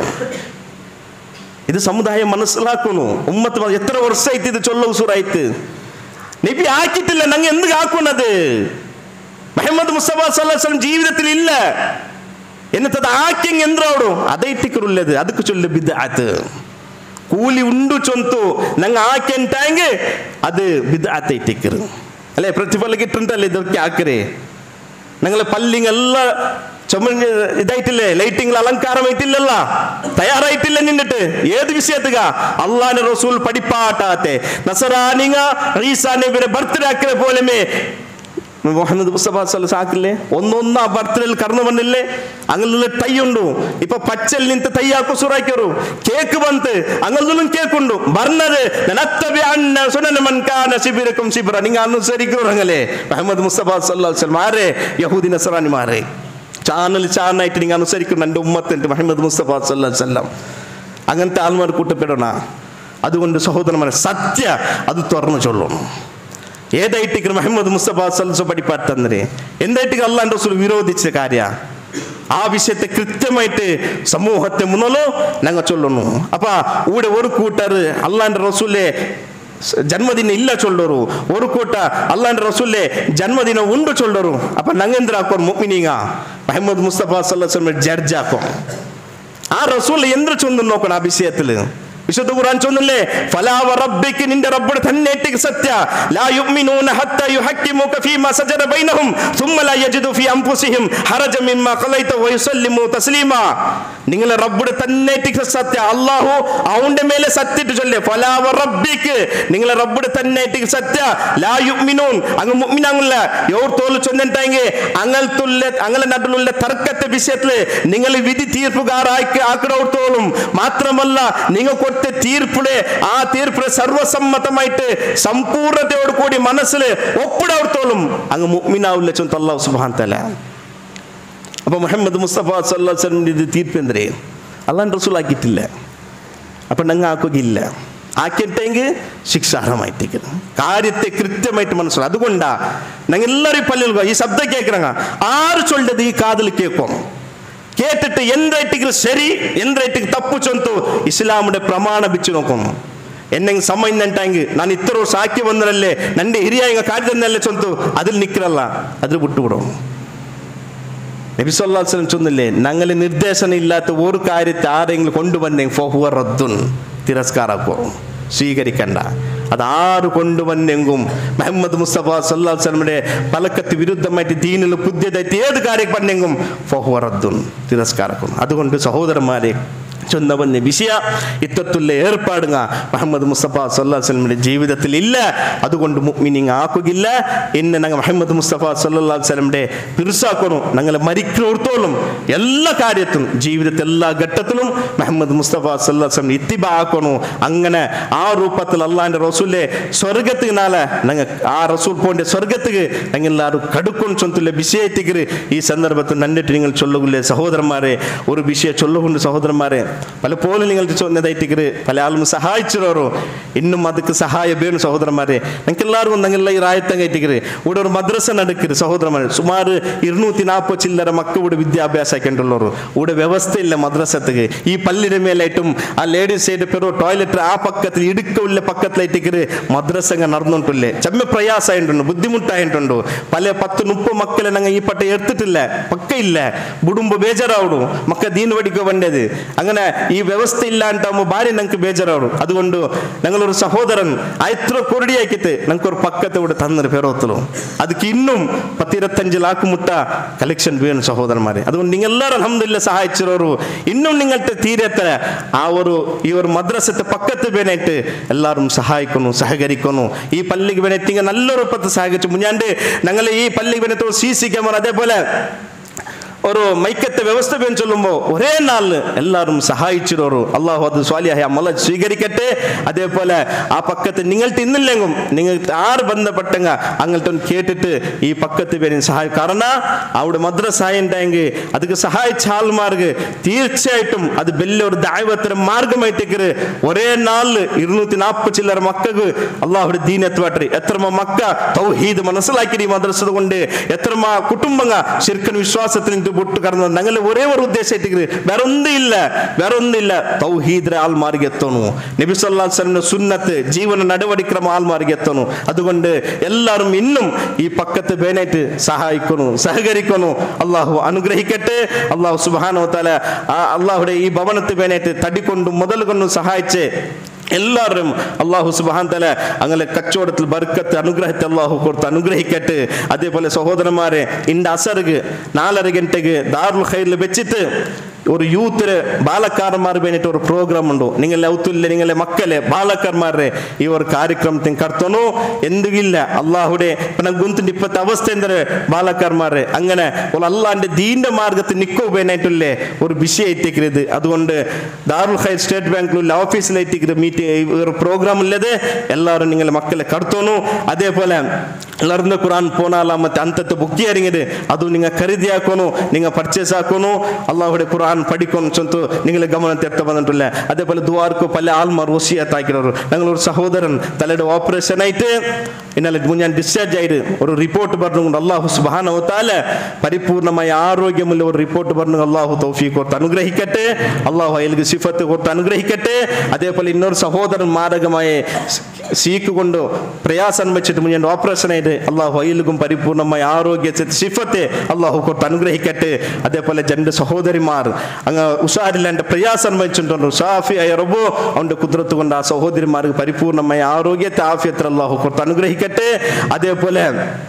ഇത് സമുദായം മനസ്സിലാക്കുന്നു ഉമ്മത്ത് എത്ര വർഷമായിട്ട് ഇത് ചൊല്ല ഉസൂറായിട്ട് നബി ആക്കിയിട്ടില്ല ഞങ്ങൾ എന്ത് ആക്കുന്നത് മുഹമ്മദ് മുസ്തഫ സല്ലല്ലാഹു അലൈഹി വസല്ലം ജീവിതത്തിൽ ഇല്ല എന്നിട്ട് ആക്കിങ് എന്തിനോടു അതൈറ്റിക്കുള്ളത് ಅದಕ್ಕೆ ചൊല്ല ബിദ്അത്ത് കൂലി ഉണ്ടു ചൊന്തു ഞങ്ങൾ ആക്കിയെങ്കിൽ അത് ബിദ്അത്ത് ಐಟಿಕ್ಕರು അല്ലേ പ്രതിഫലം കിട്ടുന്നതല്ലേ ഇതൊക്കെ ആക്കരേ ഞങ്ങളെ പല്ലിങ്ങെല്ല ചുമഞ്ഞ് ഇതായിട്ടില്ലേ ലൈറ്റിംഗ് അലങ്കാരമായിട്ടില്ലല്ല തയ്യാറായിട്ടില്ല നിന്നിട്ട് ഏത് വിഷയത്തുക അള്ളാന്റെ റസൂൽ പഠിപ്പാട്ടാത്തെ നസറാനിങ്ങ ഈസാ നബിയുടെ ബർത്ത്ഡേ ആക്കിയ പോലെമേ മുഹമ്മദ് മുസ്തഫ സല്ലല്ലാഹു ആക്കില്ലേ ഒന്നൊന്നാ ബർത്ത്ഡേയിൽ കടന്നു വന്നില്ലേ അങ്ങനെ തൈ ഉണ്ടു ഇപ്പൊ പച്ചൽ നിಂತ തൈ ಹಾಕೋ ಸುರಾಕಿರು ಕೇಕ್ ಬಂತು അങ്ങനൊന്നും കേക്ക് ഉണ്ടു പറഞ്ഞത് നനത്തബി അന്ന സുനന മൻ കാന സിബിറകും സിബ്ര നിങ്ങൾ അനുസരിക്കുറങ്ങലേ മുഹമ്മദ് മുസ്തഫ സല്ലല്ലാഹു അലൈഹി വസല്ലം ആരെ യഹൂദി നസറാനിമാരെ ചാനലായിട്ട് നിങ്ങൾ അനുസരിക്കണം എൻ്റെ ഉമ്മത്തിൻ്റെ മുഹമ്മദ് മുസ്തഫ സല്ലല്ലാഹു അലൈഹി വസല്ലം അങ്ങനത്തെ ആൾമാർ കൂട്ടപ്പെടണ അതുകൊണ്ട് സഹോദരന്മാരെ സത്യ അത് തുറന്നു ചൊല്ലണം ഏതായിട്ടിക്ക് മുഹമ്മദ് മുസ്തഫ സല്ലല്ലാഹു അലൈഹി വസല്ലം പഠിപ്പാട്ടന്നേ എന്തായിട്ടിക്ക് അല്ലാഹുവിന്റെ റസൂൽ വിരോധിച്ച കാര്യ ആ വിഷയത്തെ കൃത്യമായിട്ട് സമൂഹത്തെ മുന്നല്ലോ ഞങ്ങൾ ചൊല്ലണു അപ്പ ഇവിടെ ഒരു കൂട്ടർ അല്ലാഹുവിന്റെ റസൂലിന്റെ ജന്മദിന ಇಲ್ಲ ಚೊಲ್ಲೋರು ഒരു കൂട്ട അല്ലാഹുവിന്റെ റസൂലിന്റെ ജന്മദിന ഉണ്ട് ചൊല്ലೋರು അപ്പ ഞങ്ങൾ ಹಾಕೋರು ಮುഅ്ಮಿನೀಗ മുഹമ്മദ് മുസ്തഫ സല്ലല്ലാഹു അലൈഹി വസല്ലം ജഡ്ജ് ആക്കും ആ റസൂൽ എന്ത് ചൊന്നു നോക്കണം ആ വിഷയത്തിൽ വിശുദ്ധ ഖുർആൻ ചൊല്ലുന്നില്ലേ, ഫലാ വറബ്ബിക, നിന്റെ റബ്ബിന് തന്നെ സത്യ, ലാ യുഅ്മിനൂന ഹത്താ യുഹക്കിമുക ഫീമാ സജദ ബൈനഹും സുമ്മ ലാ യജിദു ഫീ അൻഫുസിഹിം ഹറജൻ മിമ്മാ ഖലൈത വയുസല്ലിമു തസ്ലീമാ. നിങ്ങളെ റബ്ബിന് തന്നെ സത്യ, അല്ലാഹു അവന്റെ മേലെ സത്യത്തെ ചൊല്ലേ, ഫലാ വറബ്ബിക, നിങ്ങളെ റബ്ബിന് തന്നെ സത്യ, ലാ യുഅ്മിനൂൻ, അങ്ങ് മുഅ്മിനാകില്ല, യോർ തോൽ ചൊന്നിട്ടെങ്കിൽ അങ്ങളെ നടുലുള്ള തർക്കത്തെ വിഷയത്തിൽ നിങ്ങൾ വിധി തീർപ്പുകാരാക്കിടത്തോളും മാത്രമല്ല നിങ്ങൾ കൊടുത്ത തീർപ്പിലെ ആ തീർപ്പിലെ സർവസമ്മതമായിട്ട് സമ്പൂർണതയോട് കൂടി മനസ്സിൽ ഒപ്പിടത്തോളും അങ്ങ് മുഅ്മിനാവില്ല ചൊന്ന അല്ലാഹു സുബ്ഹാനഹു തആല. അപ്പൊ മുഹമ്മദ് മുസ്തഫ സല്ലല്ലാഹു അലൈഹി വസല്ലം ഇത് തീർപ്പ് എന്തേ അല്ലാഹു റസൂൽ ആക്കിയിട്ടില്ല. അപ്പൊ ഞങ്ങൾ ആക്കുകയില്ല, ആക്കിയിട്ടെങ്കിൽ ശിക്ഷാർഹമായിട്ടേക്ക് കാര്യത്തെ കൃത്യമായിട്ട് മനസ്സിലാവും. അതുകൊണ്ടാ ഞങ്ങൾ എല്ലാവരും പള്ളിയിൽ ഈ ശബ്ദം കേൾക്കണ ആര് ചൊല്ലത് ഈ കാതിൽ കേൾക്കും, കേട്ടിട്ട് എന്തായിട്ട് ശരി എന്തായിട്ട് തപ്പു ചൊന്തു ഇസ്ലാമിന്റെ പ്രമാಣ വെച്ച് നോക്കും. എന്നെ സമയം ನೆಂಟಾಂಗಿ ನಾನು ಇತರ ಸಾಕಿ ಬಂದರಲ್ಲೇ ನನ್ನ ಹಿರಿಯ ಹಿಂಗ ಕಾರ್ಯದನ್ನೆಲ್ಲ ಚೊಂತು അതിൽ നിൽക്കലല്ല, അതിൽ വിട്ടുവിടും. നബി സല്ലല്ലാഹു അലൈഹി വസല്ലം ചൊന്നില്ലേ, ഞങ്ങളെ നിർദ്ദേശനം ഇല്ലാത്ത ഒരു കാര്യത്തെ ആരെങ്കിലും കൊണ്ടുവന്നെങ്കിൽ ഫഹുവ റദ്ദുൻ, തിരസ്കാരാക്കോ, സ്വീകരിക്കണ്ട. അതാറ് കൊണ്ടുവന്നെങ്കും മുഹമ്മദ് മുസ്തഫ സല്ലല്ലാഹു അലൈഹി വസല്ലമയുടെ പലക്കത്ത് വിരുദ്ധമായിട്ട് ദീനിൽ പുതിയതായിട്ട് ഏത് കാര്യം പറഞ്ഞെങ്കും ഫഹുവ റദ്ദുൻ, തിരസ്കാരാക്കും. അതുകൊണ്ട് സഹോദരന്മാരെ ചൊന്നവന്ന വിഷയ ഇത്തരത്തിലുള്ള ഏർപ്പാടുക മുഹമ്മദ് മുസ്തഫ സല്ലല്ലാഹു അലൈഹി വസല്ലമയുടെ ജീവിതത്തിൽ ഇല്ല. അതുകൊണ്ട് മുഅ്മിനീൻ ആക്കുകയില്ല. ഇന്ന് ഞങ്ങൾ മുഹമ്മദ് മുസ്തഫ സല്ലല്ലാഹു അലൈഹി വസല്ലമയുടെ പിർസാക്കണം. ഞങ്ങൾ മരിക്കുന്നോർത്തോളം എല്ലാ കാര്യത്തിലും ജീവിതത്തിൽ എല്ലാ ഘട്ടത്തിലും മുഹമ്മദ് മുസ്തഫ സല്ലല്ലാഹു അലൈഹി വസല്ലം ഇത്തിബാ ആക്കണം. അങ്ങനെ ആ രൂപത്തിൽ അള്ളാഹിന്റെ റസൂലിന്റെ സ്വർഗത്തിനാല ഞങ്ങൾ ആ റസൂൽ പോന്റെ സ്വർഗത്തിക്ക് ഞങ്ങൾ എല്ലാവരും കടുക്കൊണ്ട് ചൊന്തുള്ള വിഷയത്തിക്ക് ഈ സന്ദർഭത്തിൽ നന്നിട്ട് നിങ്ങൾ ചൊല്ലുകില്ലേ സഹോദരന്മാരെ, ഒരു വിഷയം ചൊല്ലുകൊണ്ട് സഹോദരന്മാരെ, പലപ്പോഴും നിങ്ങൾ ചൊന്നതായിട്ടിക്കര് പല ആളും സഹായിച്ചിരോറോ, ഇന്നും അതുക്ക് സഹായം വേണം സഹോദരന്മാരെ. ഞങ്ങൾക്ക് എല്ലാവർക്കും ഞങ്ങളെ ഈ റായത്തം കയറ്റിക്കര് ഇവിടെ ഒരു മദ്രസ നടക്കരുത് സഹോദരന്മാരെ. സുമാർ 240 ചില്ലറ മക്കളുടെ വിദ്യാഭ്യാസം ആക്കേണ്ടുള്ളവർ ഇവിടെ വ്യവസ്ഥയില്ല മദ്രസത്തേക്ക്. ഈ പള്ളിയുടെ മേലായിട്ടും ആ ലേഡീസ് സൈഡ് പെറോ ടോയ്ലറ്റ് ആ പക്കത്തിൽ ഇടുക്കുള്ള പക്കത്തിലായിട്ടിക്കര് മദ്രസ നടന്നുകൊണ്ടില്ലേ. ചെമ്മ പ്രയാസമായിട്ടുണ്ട്, ബുദ്ധിമുട്ടായിട്ടുണ്ടോ. പല 10-30 മക്കളെ ഞങ്ങൾ ഈ പട്ട എടുത്തിട്ടില്ല, പക്കയില്ല, കുടുംബ ബേജാറാവിടും, മക്ക ദീൻ പഠിക്കുക വേണ്ടത്. അങ്ങനെ ഈ വ്യവസ്ഥ ഇല്ലാണ്ടാകുമ്പോൾ ഭാര്യ ഞങ്ങൾക്ക് ബേജാറാവും. അതുകൊണ്ട് ഞങ്ങളൊരു സഹോദരൻ എത്ര കൊറടിയാക്കിട്ട് ഞങ്ങൾക്ക് ഒരു പക്കത്തെ ഇവിടെ തന്നൊരു പേരോത്തലും അതിക്ക് ഇന്നും 10-25 ലാക്ക് മുട്ട കളക്ഷൻ വേണം സഹോദരന്മാരെ. അതുകൊണ്ട് നിങ്ങൾ എല്ലാവരും അൽഹംദുലില്ലാഹ് സഹായിച്ചോರು. ഇന്നും നിങ്ങൾക്ക് തീരത്തെ ആ ഈ ഒരു മദ്രസത്തെ പക്കത്ത് വേനായിട്ട് എല്ലാവരും സഹായിക്കുന്നു, സഹകരിക്കുന്നു. ഈ പള്ളിക്ക് വേണേറ്റ് നല്ലൊരു പത്ത് സഹകരിച്ചു മുഞ്ഞാണ്ട് ഞങ്ങൾ ഈ പള്ളിക്ക് വേണത്തോട് CC ക്യാമറ അതേപോലെ ഒരു മൈക്കത്തെ വ്യവസ്ഥ വേണം ചൊല്ലുമ്പോൾ ഒരേ നാളിൽ എല്ലാവരും സഹായിച്ചിരോರು. അള്ളാഹു അത് സ്വാലിയായ അമല സ്വീകരിക്കട്ടെ. അതേപോലെ ആ പക്കത്ത് നിങ്ങൾക്ക് ഇന്നില്ലെങ്കും നിങ്ങൾക്ക് ആറ് ബന്ധപ്പെട്ടെങ്ക അങ്ങോട്ടും കേട്ടിട്ട് ഈ പക്കത്ത് പേര് സഹായിക്കും. കാരണം അവിടെ മദ്രസ ഉണ്ടായെങ്കിൽ അതിക്ക് സഹായിച്ച ആൾമാർക്ക് തീർച്ചയായിട്ടും അത് വലിയൊരു ദഅവത്തിന്റെ മാർഗമായിട്ടേക്ക് ഒരേ നാളിൽ 240 ചില്ലറ മക്കൾക്ക് അള്ളാഹുടെ ദീൻ എത്തുവാട്ടെ. എത്ര മക്ക തൗഹീദ് മനസ്സിലാക്കി ഈ മദ്രസ കൊണ്ട് എത്ര കുടുംബങ്ങ ശിർക്കൻ വിശ്വാസത്തിന് പൊട്ട് കടന്നു. ഞങ്ങൾ ഒരേ ഒരു ഉദ്ദേശമായിട്ട് വേറെ ഒന്നില്ല തൗഹീദ് ആൾമാർക്ക് എത്തണു. നബി സല്ലല്ലാഹു അലൈഹി വസല്ലം സുന്നത്ത് ജീവന നടപടിക്രമ ആൾമാർക്ക് എത്തണു. അതുകൊണ്ട് എല്ലാവരും ഇന്നും ഈ പക്കത്ത് ബേനായിട്ട് സഹായിക്കുന്നു, സഹകരിക്കുന്നു. അള്ളാഹു അനുഗ്രഹിക്കട്ടെ. അള്ളാഹു സുബ്ഹാനഹു വ തആല അള്ളാഹുടെ ഈ ഭവനത്ത് ബേനായിട്ട് തടികൊണ്ടും മുതൽ കൊണ്ടും സഹായിച്ച് എല്ലാവരും അള്ളാഹു സുബ്ഹാനഹു വ തആല അങ്ങനെ കച്ചവടത്തിൽ ബർക്കത്ത് അനുഗ്രഹത്തെ അള്ളാഹു കൊടുത്ത് അനുഗ്രഹിക്കട്ടെ. അതേപോലെ സഹോദരന്മാരെ, ഇന്ന് അസർക്ക് 4:30 ഗಂಟೆಗೆ ദാറുൽ ഖൈറിൽ വെച്ചിട്ട് ഒരു യൂത്തിന് ബാലക്കാരന്മാർ വേണ്ടിയിട്ട് ഒരു പ്രോഗ്രാം ഉണ്ടോ. നിങ്ങളെ ഔത്തുല്ല നിങ്ങളെ മക്കളെ ബാലക്കാരന്മാരെ ഈ ഒരു കാര്യക്രമത്തിന് കടത്തണോ എന്തുകില്ല. അള്ളാഹുടെ ഗുന്തിന്റെ ഇപ്പത്തെ അവസ്ഥ എന്തൊരു ബാലക്കാരന്മാരെ അങ്ങനെ അള്ളാഹിന്റെ ദീന്റെ മാർഗത്തിൽ നിൽക്കോ വേനായിട്ടില്ലേ ഒരു വിഷയത്തേക്കരുത്. അതുകൊണ്ട് ദാറുൽ ഖൈർ സ്റ്റേറ്റ് ബാങ്കിലുള്ള ഓഫീസിലേറ്റ് മീറ്റിംഗ് ഒരു പ്രോഗ്രാം ഉള്ളത് എല്ലാവരും നിങ്ങളെ മക്കളെ കടത്തണു. അതേപോലെ ലർന്ന ഖുർആൻ പോനാലാമത്തെ അന്തത്തെ ബുക്ക് ഇറങ്ങിയത് അതും നിങ്ങൾ ಖರೀದಿ ಹಾಕೋನು, നിങ്ങൾ പർച്ചേസ് ആക്കണു. അള്ളാഹുടെ ഖുർആൻ പഠിക്കണം ചൊന്തു നിങ്ങളെ ഗമനത്തെ എത്ത വന്നിട്ടില്ല. അതേപോലെ ദുആർക്ക് പല ആൾമാർ വസിയത്ത് ആക്കിയവർ. ഞങ്ങളൊരു സഹോദരൻ തലയുടെ ഓപ്പറേഷൻ ആയിട്ട് ഇന്നലെ ഞാൻ ഡിസ്ചാർജ് ആയിട്ട് ഒരു റിപ്പോർട്ട് പറഞ്ഞുകൊണ്ട് അള്ളാഹു സുബ്ഹാനഹു വ തആല പരിപൂർണമായ ആരോഗ്യമുള്ള ഒരു റിപ്പോർട്ട് പറഞ്ഞു അള്ളാഹു തൗഫീഖ് കൊടുത്ത് അനുഗ്രഹിക്കട്ടെ. അള്ളാഹു അയാൾക്ക് സിഫത്ത് കൊടുത്ത് അനുഗ്രഹിക്കട്ടെ. അതേപോലെ ഇന്നൊരു സഹോദരൻ മാരകമായ സീക്ക് കൊണ്ട് പ്രയാസം വെച്ചിട്ട് മുന്നേ ഓപ്പറേഷൻ ആയിട്ട് അനുഗ്രഹിക്കട്ടെ. അള്ളാഹു അയിലുകും പരിപൂർണമായ ആരോഗ്യ ശിഫത്തെ അള്ളാഹു കൊടുത്ത് അനുഗ്രഹിക്കട്ടെ. അതേപോലെ രണ്ട് സഹോദരിമാർ അങ്ങ് ഉഷാരിൽ എൻ്റെ പ്രയാസം അനുഭവിച്ചിട്ടുണ്ടോ, ഷാഫി അയ റബ്ബോ അവൻ്റെ കുദ്രത്ത് കൊണ്ട് ആ സഹോദരിമാർക്ക് പരിപൂർണമായ ആരോഗ്യത്തെ ആഫിയത്തിൽ അള്ളാഹു കൊടുത്ത് അനുഗ്രഹിക്കട്ടെ. അതേപോലെ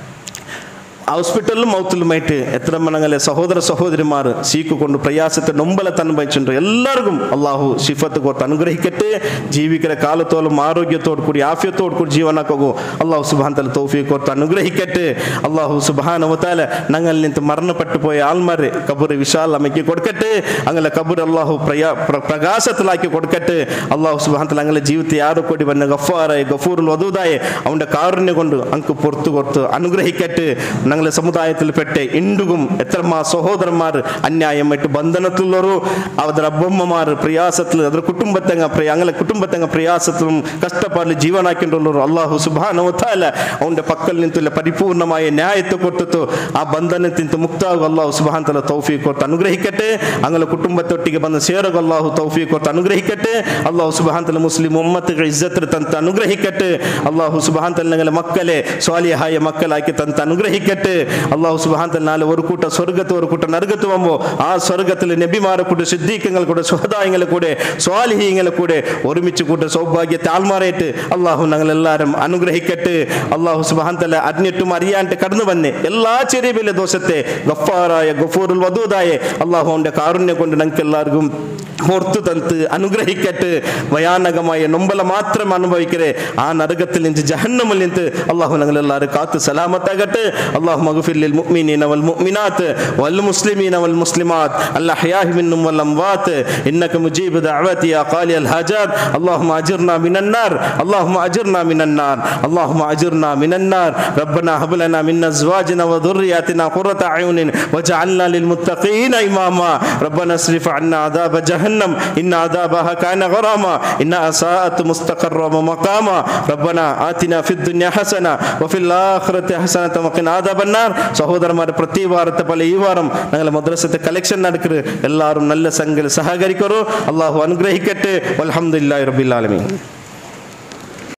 ഹോസ്പിറ്റലിലും മൗത്തിലുമായിട്ട് എത്ര മണങ്ങളെ സഹോദര സഹോദരിമാർ സീക്ക് കൊണ്ട് പ്രയാസത്തെ നൊമ്പലത്ത് അനുഭവിച്ചിട്ടുണ്ട്. എല്ലാവർക്കും അള്ളാഹു ശിഫത്ത് കൊടുത്ത് അനുഗ്രഹിക്കട്ടെ. ജീവിക്കുന്ന കാലത്തോളം ആരോഗ്യത്തോടു കൂടി ആഫിയത്തോടു കൂടി ജീവനാക്കോ അള്ളാഹു സുബ്ഹാനഹു തആല തൗഫീഖ് കൊടുത്ത് അനുഗ്രഹിക്കട്ടെ. അള്ളാഹു സുബ്ഹാനഹു തആല ഞങ്ങളിൽ നിന്ന് മരണപ്പെട്ടു പോയ ആൾമാരെ കബറ് വിശാലമാക്കി കൊടുക്കട്ടെ. അങ്ങനെ കബറ് അള്ളാഹു പ്രകാശത്തിലാക്കി കൊടുക്കട്ടെ. അള്ളാഹു സുബ്ഹാനഹു തആല ഞങ്ങളുടെ ജീവിതത്തെ ആരോ കൂടി വന്ന ഗഫാറായി ഗഫൂറുൽ വദൂദായി അവൻ്റെ കാരുണ്യം കൊണ്ട് അങ്ങ് പുറത്തു കൊടുത്ത് അനുഗ്രഹിക്കട്ടെ. ഞങ്ങളുടെ സമുദായത്തിൽപ്പെട്ട ഇണ്ടുകും എത്രമാ സഹോദരന്മാർ അന്യായമായിട്ട് ബന്ധനത്തിലുള്ളവരും അവരുടെ അബ്ബമ്മമാർ പ്രയാസത്തിൽ അവരുടെ കുടുംബത്തെങ്ങ പ്രയാസത്തിലും കഷ്ടപ്പാടിൽ ജീവനാക്കിയിട്ടുള്ളവരും അള്ളാഹു സുബ്ഹാനഹു വതആല അവൻ്റെ പക്കൽ നിന്നുള്ള പരിപൂർണമായ ന്യായത്തെ കൊടുത്തു ആ ബന്ധനത്തിൽ മുക്താകും അള്ളാഹു സുബ്ഹാനഹു വതആല തൗഫീഖ് കൊടുത്ത് അനുഗ്രഹിക്കട്ടെ. അങ്ങനെ കുടുംബത്തൊട്ടിಗೆ ಬಂದು ಸೇರಗ ಅಲ್ಲಾಹು ತೌಫೀಕ್ ಕೊಟ್ಟು ಅನುಗ್ರಹಿಕಟ್ಟೆ. ಅಲ್ಲಾಹು ಸುಬ್ಹಾನಹು ವತಆಲ ಮುಸ್ಲಿಂ ಉಮ್ಮತ್ತಿಗೆ ಇಜ್ಜತ್ ತಂತ ಅನುಗ್ರಹಿಕಟ್ಟೆ. ಅಲ್ಲಾಹು ಸುಬ್ಹಾನಹು ವತಆಲ ഞങ്ങളെ മക്കളെ സ്വാലിഹായ മക്കളാക്കി തന്ന അനുഗ്രഹിക്കട്ടെ. അല്ലാഹു സുബ്ഹാനഹു വതആല നാളെ ഒരു കൂട്ട സ്വർഗ്ഗത്ത് ഒരു കൂട്ട നരകത്ത് വമ്പോ ആ സ്വർഗ്ഗത്തിൽ നബിമാരെ കൂടെ സിദ്ദീഖങ്ങൾ കൂടെ ശുഹദായങ്ങളെ കൂടെ സ്വാലിഹീങ്ങളെ കൂടെ ഒരുമിച്ച് കൂട്ട സൗഭാഗ്യത്തെ ആൾമാരായിട്ട് അല്ലാഹു ഞങ്ങളെല്ലാവരും അനുഗ്രഹിക്കട്ടെ. അല്ലാഹു സുബ്ഹാനഹു വതആല അറിഞ്ഞിട്ടും അറിയാണ്ട് കടന്നു വന്നേ എല്ലാ ചെറിയ വലിയ ദോഷത്തെ ഗഫാറായ ഗഫൂറുൽ വദൂദായ അല്ലാഹു അവൻ്റെ കാരുണ്യം കൊണ്ട് ഞങ്ങൾക്ക് എല്ലാവർക്കും ഓർത്തു തന്ന് അനുഗ്രഹിക്കട്ടെ. ഭയാനകമായ നൊമ്പല മാത്രം അനുഭവിക്കരെ ആ നരകത്തിൽ നിന്ന് ജഹന്നമിൽ നിന്ന് അല്ലാഹു ഞങ്ങളെല്ലാവരും കാത്ത് സലാമത്താകട്ടെ. اللهم اغفر للمؤمنين والمؤمنات والمسلمين والمسلمات الأحياء منهم والأموات إنك مجيب دعوات يا قاضي الحاجات. اللهم أجرنا من النار اللهم أجرنا من النار اللهم أجرنا من النار. ربنا هب لنا من أزواجنا وذرياتنا قرة أعين واجعلنا للمتقين إماما. ربنا اصرف عنا عذاب جهنم إن عذابها كان غراما إنها ساءت مستقرا ومقاما. ربنا آتنا في الدنيا حسنة وفي الآخرة حسنة وقنا عذاب النار. സഹോദരന്മാരെ പ്രതി വാരത്തെ പോലെ ഈ വാരം ഞങ്ങളെ മദ്രസത്തെ കളക്ഷൻ നടക്കുക എല്ലാവരും നല്ല സംഘത്തിൽ സഹകരിക്കറോ. അള്ളാഹു അനുഗ്രഹിക്കട്ടെ. അൽഹംദുലില്ലാഹി റബ്ബിൽ ആലമീൻ.